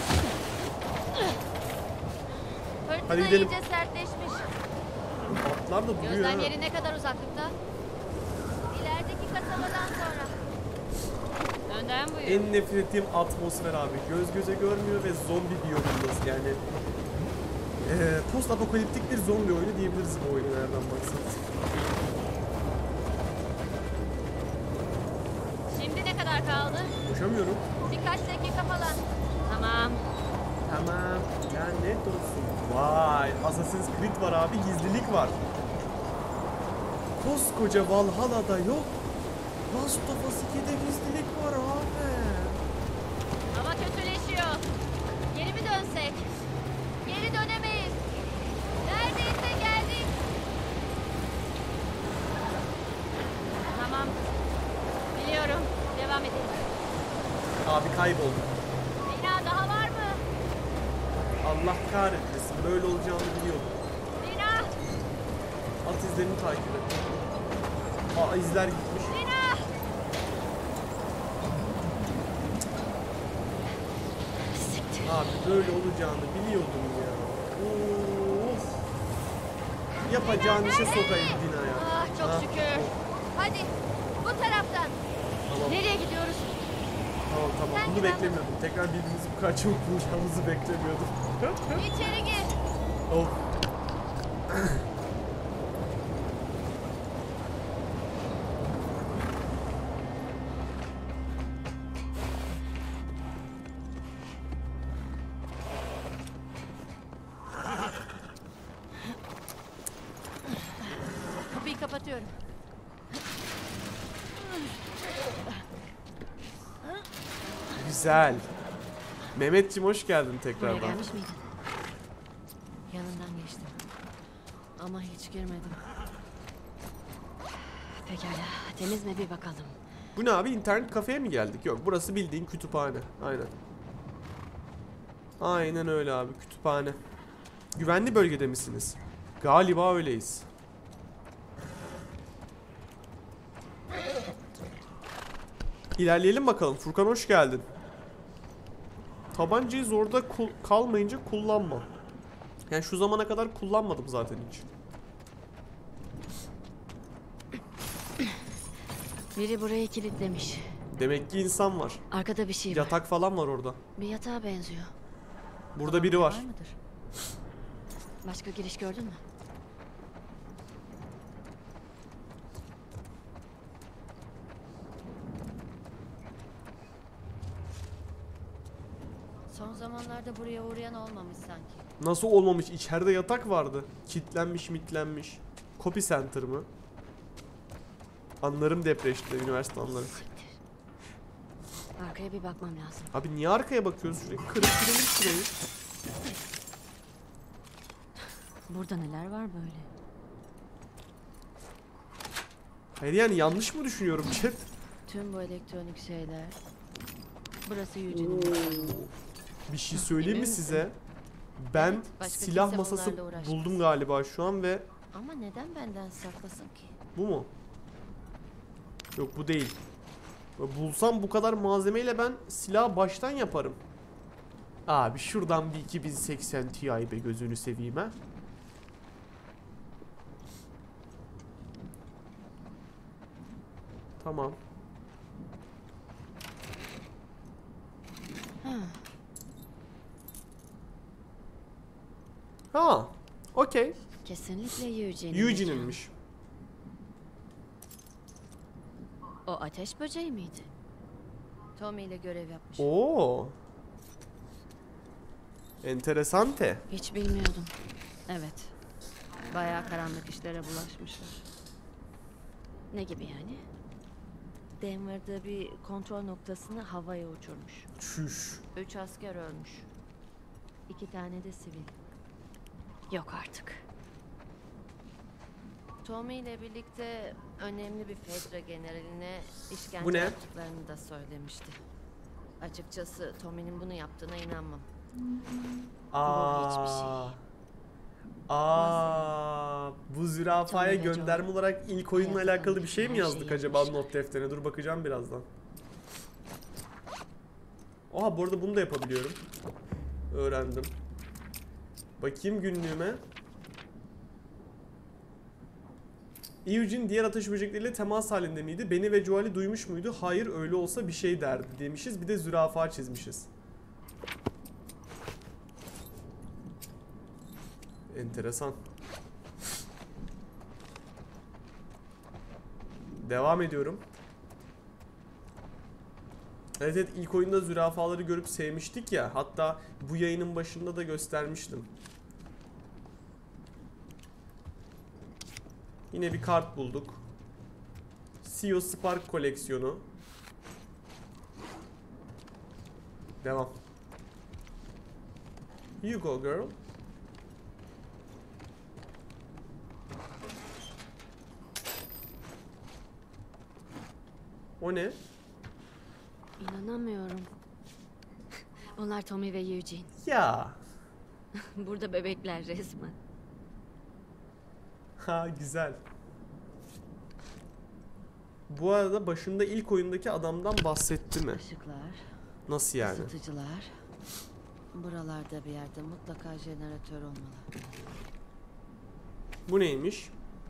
Fırtına Hadi gidelim. iyice sertleşmiş. Atlar da duruyor Gözlem ha. yeri ne kadar uzaklıkta? İlerideki kasabadan sonra. Önden buyur. En nefret ettiğim atmosfer abi. Göz göze görmüyor ve zombi biyomundasın yani. Ee, post apokaliptik bir zombi oyunu diyebiliriz bu oyunu nereden baksanız. Şimdi ne kadar kaldı? Koşamıyorum. Birkaç dakika falan. Tamam. Tamam. Lanet olsun. Vay. Assassin's Creed var abi. Gizlilik var. Koskoca Valhalla'da yok. Last of Us iki'de gizlilik var abi. Hava kötüleşiyor. Geri mi dönsek? Geri dönemeyiz. Neredeyse geldik. Tamam. Biliyorum. Devam edelim. Abi kayboldum. Lina daha var mı? Allah kahretmesin. Böyle olacağını biliyordum. Lina! At izlerini takip et. Aa, izler gitmiş. Lina! Abi böyle olacağını biliyordum ya. Of. Yapacağın işe sokayım Dina'ya. Ah çok Ha? şükür. Hadi bu taraftan. Tamam. Nereye gidiyoruz? Tamam tamam. Sen Bunu gidemem. beklemiyordum. Tekrar birbirimizi bu kadar çabuk bulacağımızı beklemiyordum. İçeri gir. Of. Kapıyı kapatıyorum. Güzel. Mehmetciğim hoş geldin Buraya tekrardan. gelmiş miydin? Yanından geçtim. Ama hiç girmedim. Pekala. Temiz mi bir bakalım. Bu ne abi? İnternet kafeye mi geldik? Yok, burası bildiğin kütüphane. Aynen. Aynen öyle abi, kütüphane. Güvenli bölgede misiniz? Galiba öyleyiz. İlerleyelim bakalım. Furkan hoş geldin. Tabancayı zorda kul- kalmayınca kullanma. Yani şu zamana kadar kullanmadım zaten hiç. Biri burayı kilitlemiş. Demek ki insan var. Arkada bir şey var. Yatak falan var orada. Bir yatağa benziyor. Burada biri var. mıdır? Başka giriş gördün mü? Son zamanlarda buraya uğrayan olmamış sanki. Nasıl olmamış? İçeride yatak vardı. Kitlenmiş mitlenmiş. Copy center mı? Anlarım depreşti, üniversite anlarım. Arkaya bir bakmam lazım. Abi niye arkaya bakıyoruz? Şurayı kırıp girelim şurayı. Burada neler var böyle? Hayır yani yanlış mı düşünüyorum chat? Tüm bu elektronik şeyler. Burası Eugene'in. Bir şey söyleyeyim mi Emin size? Ben Evet, başka silah kimse masası onlarla uğraşmaz. buldum galiba şu an ve Ama neden benden saklasın ki? bu mu? Yok bu değil. Bulsam bu kadar malzemeyle ben silah baştan yaparım. Abi şuradan bir iki bin seksen Ti be gözünü seveyim ha. Tamam. Ha. Okey. Kesinlikle Eugene'in. Eugene'inmiş. O ateş böceği miydi? Tommy ile görev yapmış. Oo. Enteresante. Hiç bilmiyordum. Evet. Bayağı karanlık işlere bulaşmışlar. Ne gibi yani? Denver'da bir kontrol noktasını havaya uçurmuş. Çüş. Üç asker ölmüş. İki tane de sivil. Yok artık. Tommy ile birlikte önemli bir Fedra generaline işkence Bu ne? yaptıklarını da söylemişti. Açıkçası Tommy'nin bunu yaptığına inanmam. Aa. hiçbir şey. Aa, bu zürafaya Tommy ve gönderme Joel olarak ilk oyunla hayatta alakalı bir şey mi her yazdık şeyi acaba yapmışlar. not defterine? Dur bakacağım birazdan. Oha bu arada bunu da yapabiliyorum. Öğrendim. Bakayım günlüğüme. Eugene diğer ateş böcekleriyle temas halinde miydi? Beni ve Joel'i duymuş muydu? Hayır öyle olsa bir şey derdi demişiz. Bir de zürafa çizmişiz. Enteresan. Devam ediyorum. Evet evet ilk oyunda zürafaları görüp sevmiştik ya. Hatta bu yayının başında da göstermiştim. Yine bir kart bulduk. Sio Spark koleksiyonu. Devam. You go girl. O ne? İnanamıyorum. Onlar Tommy ve Eugene. Ya. Burada bebekler resmen. Ha güzel. Bu arada başında ilk oyundaki adamdan bahsetti mi? Işıklar, Nasıl yani? ısıtıcılar. Buralarda bir yerde mutlaka jeneratör olmalı. Bu neymiş?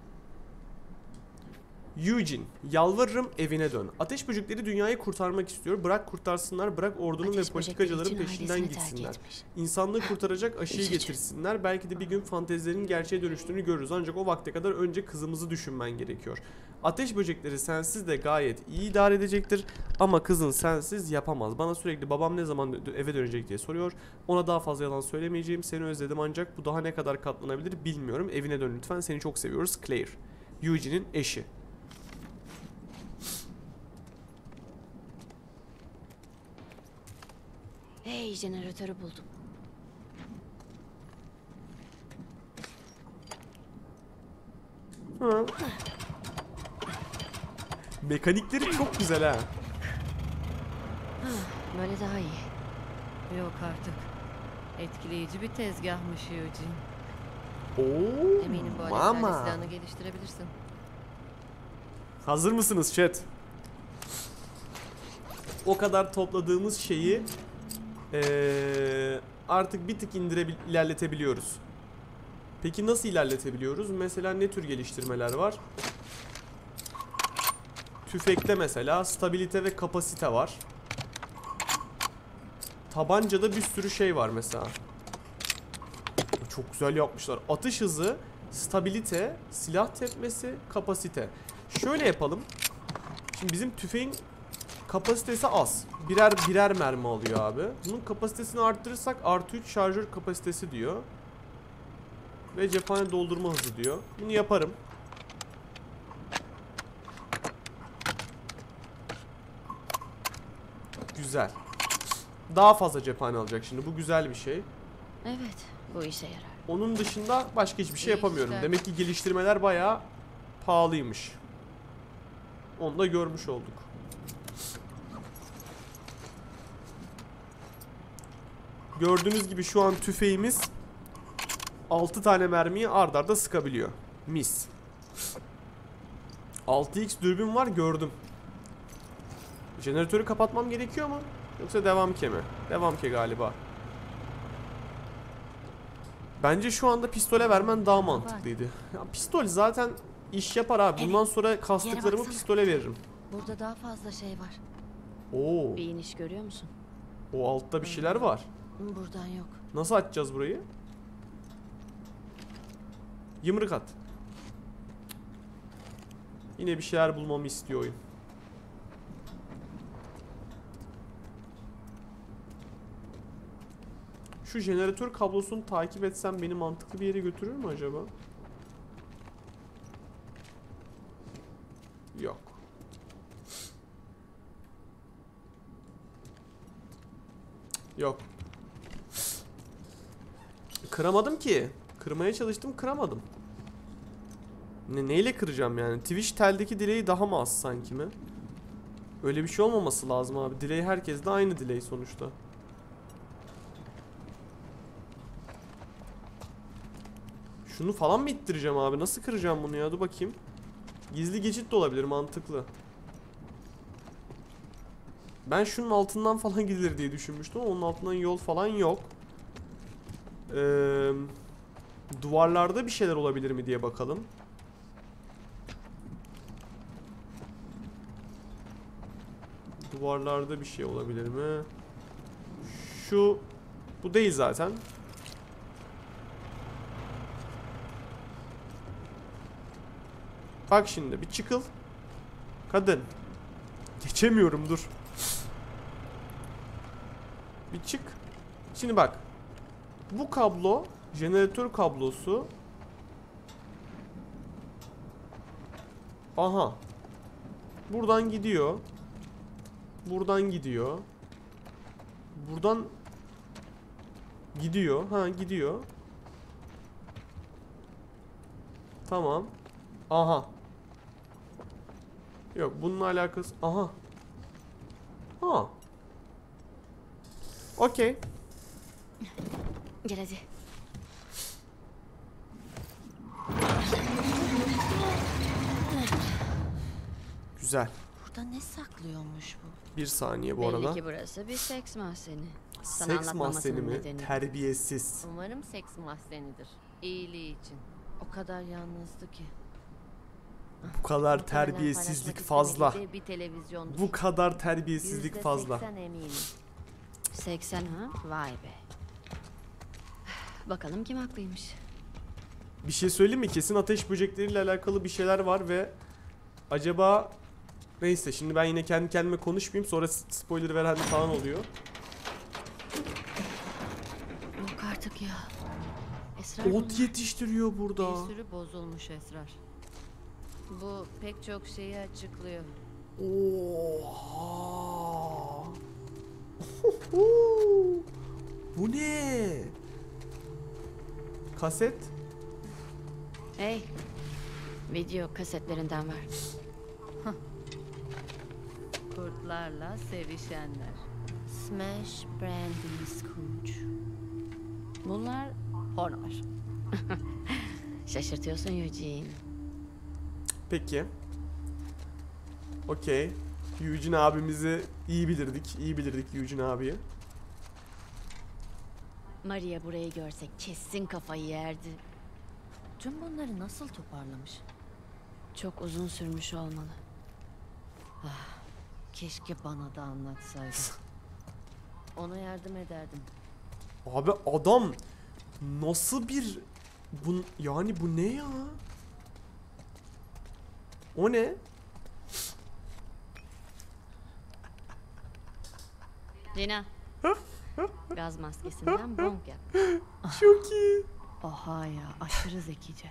Eugene, yalvarırım evine dön. Ateş böcekleri dünyayı kurtarmak istiyor. Bırak kurtarsınlar, bırak ordunun Ateş ve politikacıların böcekleri için peşinden ailesini terk gitsinler. etmiş. İnsanlığı kurtaracak aşıyı Üzücü. getirsinler. Belki de bir gün fantezilerin gerçeğe dönüştüğünü görürüz. Ancak o vakte kadar önce kızımızı düşünmen gerekiyor. Ateş böcekleri sensiz de gayet iyi idare edecektir. Ama kızın sensiz yapamaz. Bana sürekli babam ne zaman dö- eve dönecek diye soruyor. Ona daha fazla yalan söylemeyeceğim. Seni özledim ancak bu daha ne kadar katlanabilir bilmiyorum. Evine dön lütfen. Seni çok seviyoruz. Claire. Eugene'in eşi. Hey, jeneratörü buldum. Hı. Mekanikleri çok güzel ha. Böyle daha iyi. Yok artık. Etkileyici bir tezgahmış Eugene. Oo, Eminim bu aletlerle mama. silahını geliştirebilirsin. Hazır mısınız chat? O kadar topladığımız şeyi ee, artık bir tık indirebil ilerletebiliyoruz. Peki nasıl ilerletebiliyoruz? Mesela ne tür geliştirmeler var? Tüfekte mesela stabilite ve kapasite var. Tabancada bir sürü şey var mesela. Çok güzel yapmışlar. Atış hızı, stabilite, silah tepmesi, kapasite. Şöyle yapalım. Şimdi bizim tüfeğin kapasitesi az. Birer birer mermi alıyor abi. Bunun kapasitesini arttırırsak artı üç şarjör kapasitesi diyor. Ve cephane doldurma hızı diyor. Bunu yaparım. Güzel. Daha fazla cephane alacak şimdi. Bu güzel bir şey. Evet, bu işe yarar. Onun dışında başka hiçbir şey İyi yapamıyorum. işler. Demek ki geliştirmeler bayağı pahalıymış. Onu da görmüş olduk. Gördüğünüz gibi şu an tüfeğimiz altı tane mermiyi ard arda sıkabiliyor. Mis. altı x dürbün var, gördüm. Jeneratörü kapatmam gerekiyor mu? Yoksa devam ke mi? Devam ke galiba. Bence şu anda pistole vermen daha mantıklıydı. Ya pistol zaten iş yapar abi. Bundan sonra kastıklarımı baksana. pistole veririm. Burada daha fazla şey var. Oo. Bir iniş görüyor musun? O altta bir şeyler var. Buradan yok. Nasıl açacağız burayı? Yımrık at. Yine bir şeyler bulmamı istiyor oyun. Şu jeneratör kablosunu takip etsem beni mantıklı bir yere götürür mü acaba? Yok. Yok. Kıramadım ki. Kırmaya çalıştım, kıramadım. Ne, neyle kıracağım yani? Twitch teldeki delay daha mı az sanki mi? Öyle bir şey olmaması lazım abi. Delay herkeste aynı delay sonuçta. Şunu falan mı ittireceğim abi? Nasıl kıracağım bunu ya? Dur bakayım. Gizli geçit de olabilir, mantıklı. Ben şunun altından falan gidilir diye düşünmüştüm ama onun altından yol falan yok. Ee, duvarlarda bir şeyler olabilir mi diye bakalım. Duvarlarda bir şey olabilir mi? Şu bu değil zaten. Bak şimdi bir çıkıl. Kadın. Geçemiyorum, dur. Bir çık. Şimdi bak. Bu kablo jeneratör kablosu. Aha. Buradan gidiyor. Buradan gidiyor. Buradan gidiyor. Ha, gidiyor. Tamam. Aha. Yok, bununla alakası. Aha. Ha. Okey. Gel hadi. Güzel. Burada ne saklıyormuş bu? Bir saniye bu Belli arada. ki burası bir seks mahzeni. Sana Seks mahzeni anlatmamasının mi? nedeni. Terbiyesiz. Umarım seks mahzenidir. İyiliği için. O kadar yalnızdı ki. Bu kadar Muhtemelen terbiyesizlik paylaşmak fazla. istemediği Bir televizyondur. Bu kadar terbiyesizlik fazla. yüzde seksen eminim. seksen ha? Vay be. Bakalım kim haklıymış. Bir şey söyleyeyim mi? Kesin ateş böcekleriyle alakalı bir şeyler var ve acaba, neyse şimdi ben yine kendi kendime konuşmayayım, sonra spoiler veren falan oluyor. Yok artık ya. Esrar Ot bunlar. yetiştiriyor burada. Bir sürü bozulmuş esrar. Bu pek çok şeyi açıklıyor. Oha. Bu ne? Kaset? Hey. Video kasetlerinden ver. Kurtlarla sevişenler. Smash Brandy Scrooge. Bunlar horror. Şaşırtıyorsun Eugene. Peki. Okey. Eugene abimizi iyi bilirdik. İyi bilirdik Eugene abiyi. Maria burayı görsek kesin kafayı yerdi. Tüm bunları nasıl toparlamış? Çok uzun sürmüş olmalı. Keşke bana da anlatsaydı. Ona yardım ederdim. Abi adam nasıl bir bu, yani bu ne ya? O ne? Lina. Gaz maskesinden bonk yap. Çok iyi. Oha ya, aşırı zekice.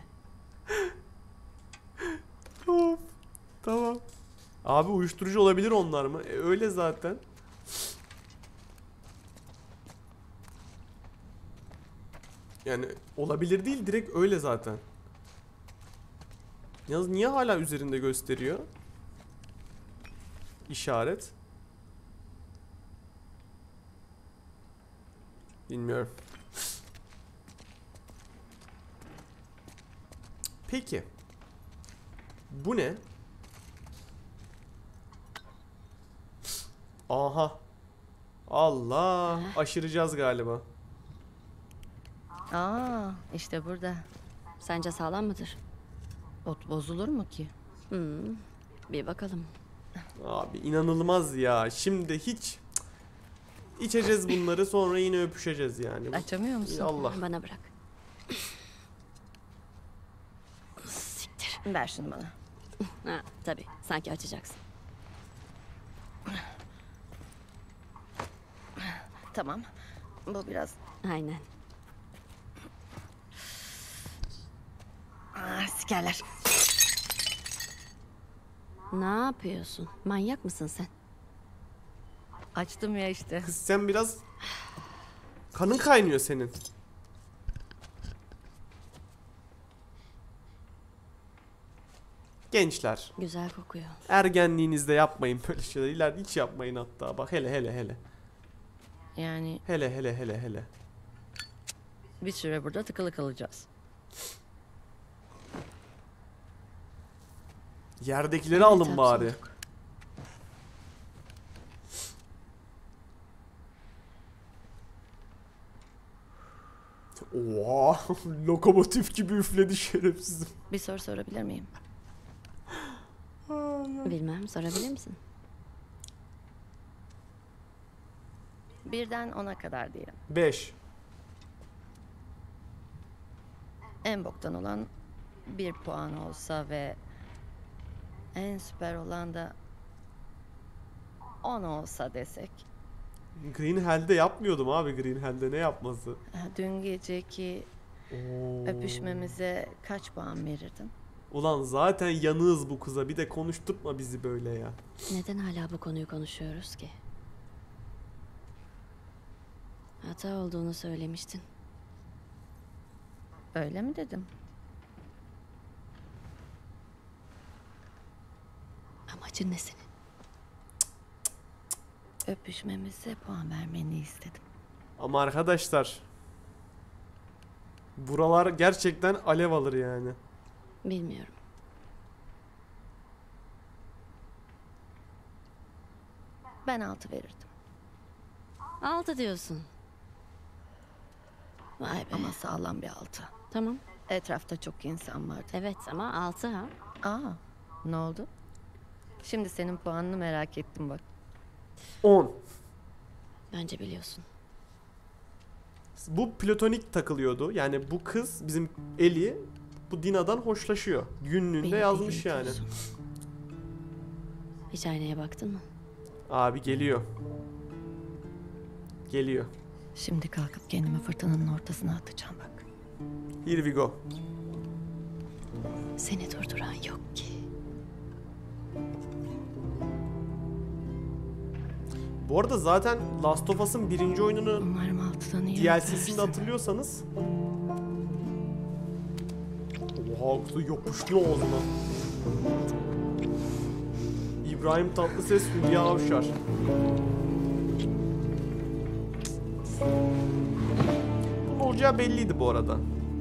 Of. Tamam. Abi uyuşturucu olabilir onlar mı? E, öyle zaten. Yani olabilir değil, direkt öyle zaten. Yalnız niye hala üzerinde gösteriyor? İşaret. Bilmiyorum. Peki. Bu ne? Aha. Allah. Aşıracağız galiba. Aa, işte burada. Sence sağlam mıdır? Ot bozulur mu ki? Hmm, bir bakalım. Abi inanılmaz ya. Şimdi hiç içeceğiz bunları, sonra yine öpüşeceğiz yani. Açamıyor musun? Allah. Bana bırak. Siktir. Ver şunu bana. Ha, tabii. Sanki açacaksın. Tamam. Bu biraz... Aynen. Aa, sikerler. Ne yapıyorsun? Manyak mısın sen? Açtım ya işte. Kız sen biraz kanın kaynıyor senin. Gençler, Güzel kokuyor. ergenliğinizde yapmayın böyle şeyler. İleride hiç yapmayın hatta. Bak hele hele hele. Yani Hele hele hele hele. bir süre burada tıkılı kalacağız. Yerdekileri alın bari. Hapsolduk. Oha, lokomotif gibi üfledi şerefsizim. Bir soru sorabilir miyim? Bilmem, sorabilir misin? Birden ona kadar diyelim. beş. En boktan olan bir puan olsa ve en süper olan da on olsa desek. Green Hell'de yapmıyordum abi, Green Hell'de ne yapması? Ha, Dün geceki Oo. öpüşmemize kaç puan verirdin? Ulan zaten yanığız bu kıza, bir de konuşturtma bizi böyle ya. Neden hala bu konuyu konuşuyoruz ki? Hata olduğunu söylemiştin. Öyle mi dedim? Amacın ne senin? Öpüşmemize puan vermeni istedim. Ama arkadaşlar, buralar gerçekten alev alır yani. Bilmiyorum. Ben altı verirdim. Altı diyorsun. Vay be. Ama sağlam bir altı. Tamam. Etrafta çok insan vardı. Evet ama altı ha. Aa, ne oldu? Şimdi senin puanını merak ettim bak. on. Bence biliyorsun. Bu platonik takılıyordu. Yani bu kız, bizim Eli, bu Dina'dan hoşlaşıyor. Günlüğünde Beni yazmış yani. delirtiyorsun. Hiç aynaya baktın mı? Abi geliyor. Geliyor. Şimdi kalkıp kendimi fırtınanın ortasına atacağım bak. Here we go. Seni durduran yok ki. Bu arada zaten Last of Us'ın birinci oyununu Umarım altıdan iyi D L C'sinde öpersin. hatırlıyorsanız. Oha, kızı yapıştı ağzına. İbrahim Tatlıses, Hülya Avşar. Bunun olacağı belliydi bu arada.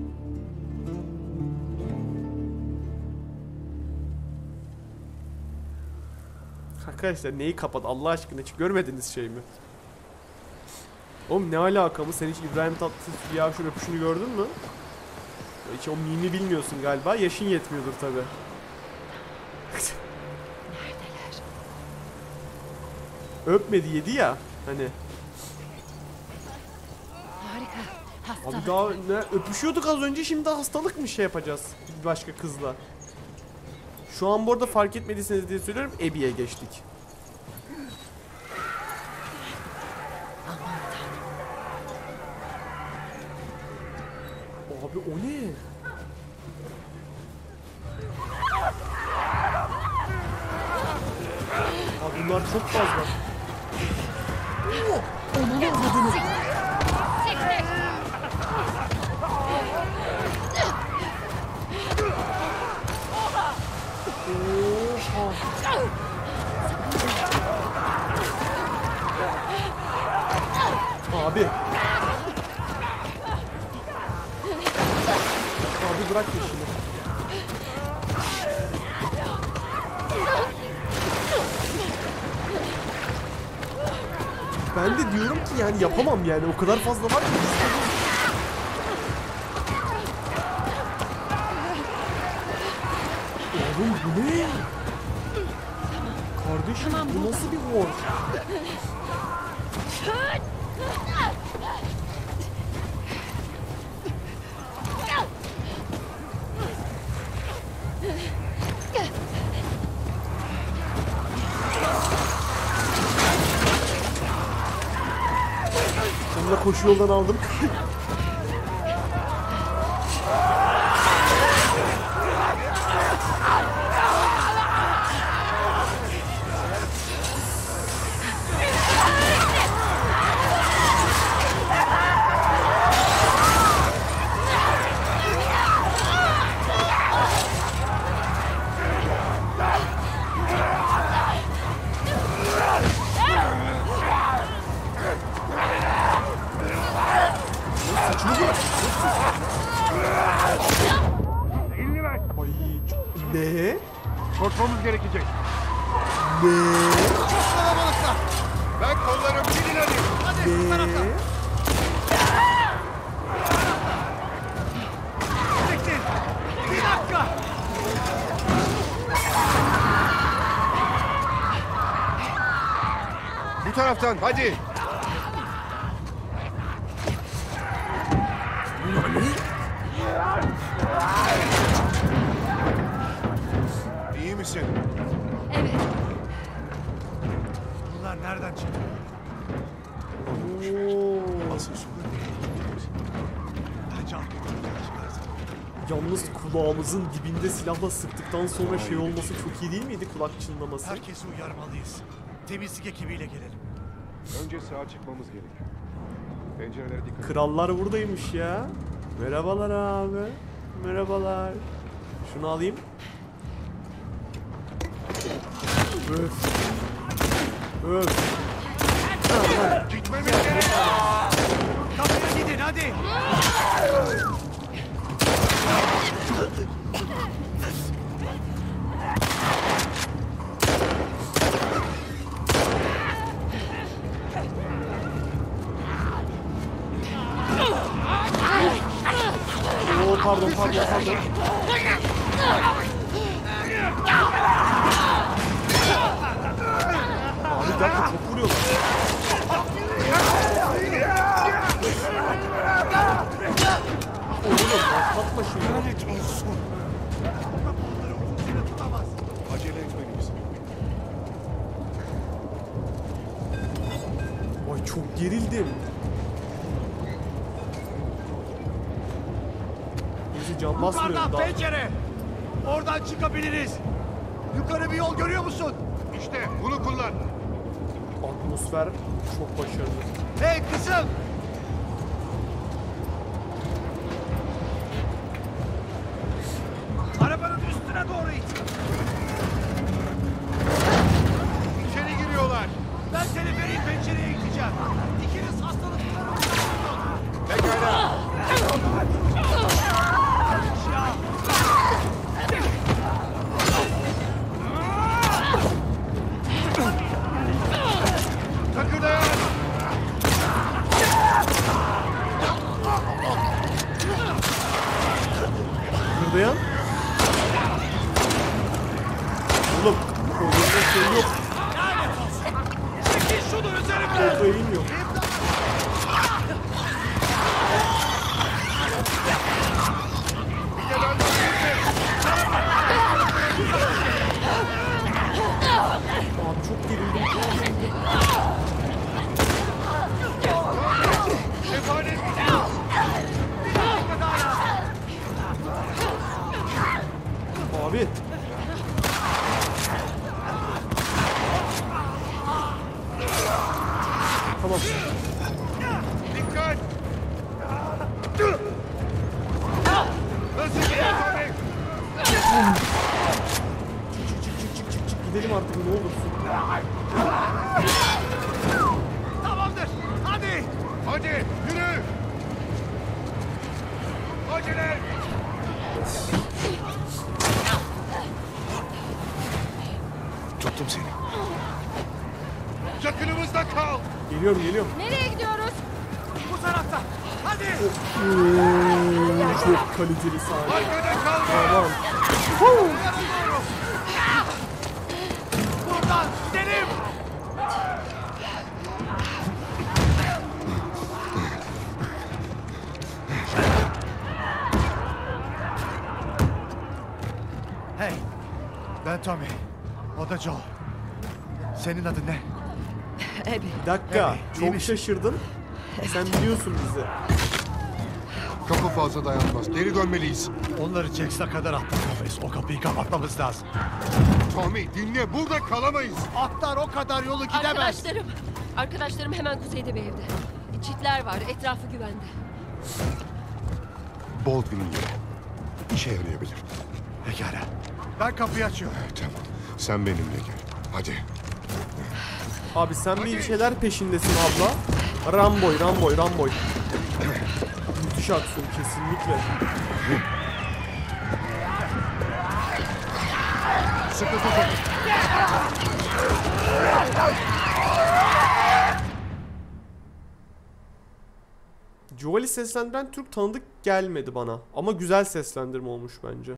Arkadaşlar neyi kapat Allah aşkına, hiç görmediniz şey mi? Oğlum ne alaka mı? Sen hiç İbrahim Tatlıses, Hülya Avşar öpüşünü gördün mü? Hiç o mimi bilmiyorsun galiba. Yaşın yetmiyordur tabi. Neredeler? Öpmedi, yedi ya hani. Harika. Hasta. Abi daha ne öpüşüyorduk az önce, şimdi hastalık mı şey yapacağız bir başka kızla. Şu an bu arada fark etmediyseniz diye söylüyorum, Abby'ye geçtik. Abi o ne? Abi bunlar çok fazla. Abi bırak peşini. Ben de diyorum ki yani yapamam yani o kadar fazla var ki. Oğlum bu ne? Kardeşim bu nasıl bir war? Onu da koşu yoldan aldım. Ne? Korkmamız gerekecek. Ne? Kalabalıklar. Ben kollarım gidin hadi. Hadi bu taraftan. Bekleyin. Bir dakika. Bu taraftan hadi. İyi misin? Evet. Bunlar nereden çıktı? Asıl sorun değil. Bence Yalnız kulağımızın dibinde silahla sıktıktan sonra şey olması çok iyi değil miydi, kulak çınlaması? herkesi uyarmalıyız. Temizlik ekibiyle gelelim. Önce sağa çıkmamız gerekiyor. Pencerelere dikkat edin. Krallar buradaymış ya. Merhabalar abi. Merhabalar. Şunu alayım. Öf. Öf. Gitmemiz gerek. Kapıya gidin hadi. Oo pardon pardon pardon. Abi bir dakika çok vuruyorlar. Oğlum patlatma şunu. Lanet olsun. Bunları uzun süre tutamaz. Acele etmeliyiz. Ay çok gerildim. Bizi can basmıyor Yukarıdan daha. pencere. Oradan çıkabiliriz. Yukarı bir yol görüyor musun? İşte bunu kullan. Atmosfer çok başarılı. Hey kızım. Arabanın üstüne doğru it. İçeri giriyorlar. Ben teleferiği pencereye iteceğim. İkiniz hastalıklıları uzaklaşın. Pekala. Takırdayan. Kırdayan. Oğlum orada şey yok. Lanet olsun. Çekil şunu üzerimden. Orada eğim yok. Mideden dönüyorsun. Abi çok gerildim. Sefalet. Bir dakika daha. Abi. Tamam. Dikkat. Nasıl gidiyor abi? Çık çık çık çık çık çık gidelim artık ne olursun. Tamamdır. Hadi. Hadi yürü. Acele. Tuttum seni. Yakınımızda kal. Geliyorum geliyorum. Nereye gidiyoruz? Bu tarafta. Hadi. Çok kaliteli sahne. Arkada kalma. Tamam. Buradan doğru. Buradan gidelim. Hey. Ben Tommy. O da Joel. Senin adın ne? Bir dakika. Evet, iyi Çok misin? şaşırdım. Sen biliyorsun bizi. Kapı fazla dayanmaz. Geri dönmeliyiz. Onları Jax'a kadar atlatmalıyız. O kapıyı kapatmamız lazım. Tommy dinle. Burada kalamayız. Atlar o kadar yolu gidemez. Arkadaşlarım. Arkadaşlarım hemen kuzeyde bir evde. Çitler var. Etrafı güvende. Baldwin'in yeri. İşe yarayabilir. Pekala. Ben kapıyı açıyorum. Tamam. Sen benimle gel. Hadi. Abi sen bir şeyler peşindesin abla. Ramboy, Ramboy, Ramboy. Müthiş aksiyon kesinlikle. Sıkı tutun. Joel'i seslendiren Türk tanıdık gelmedi bana. Ama güzel seslendirme olmuş bence.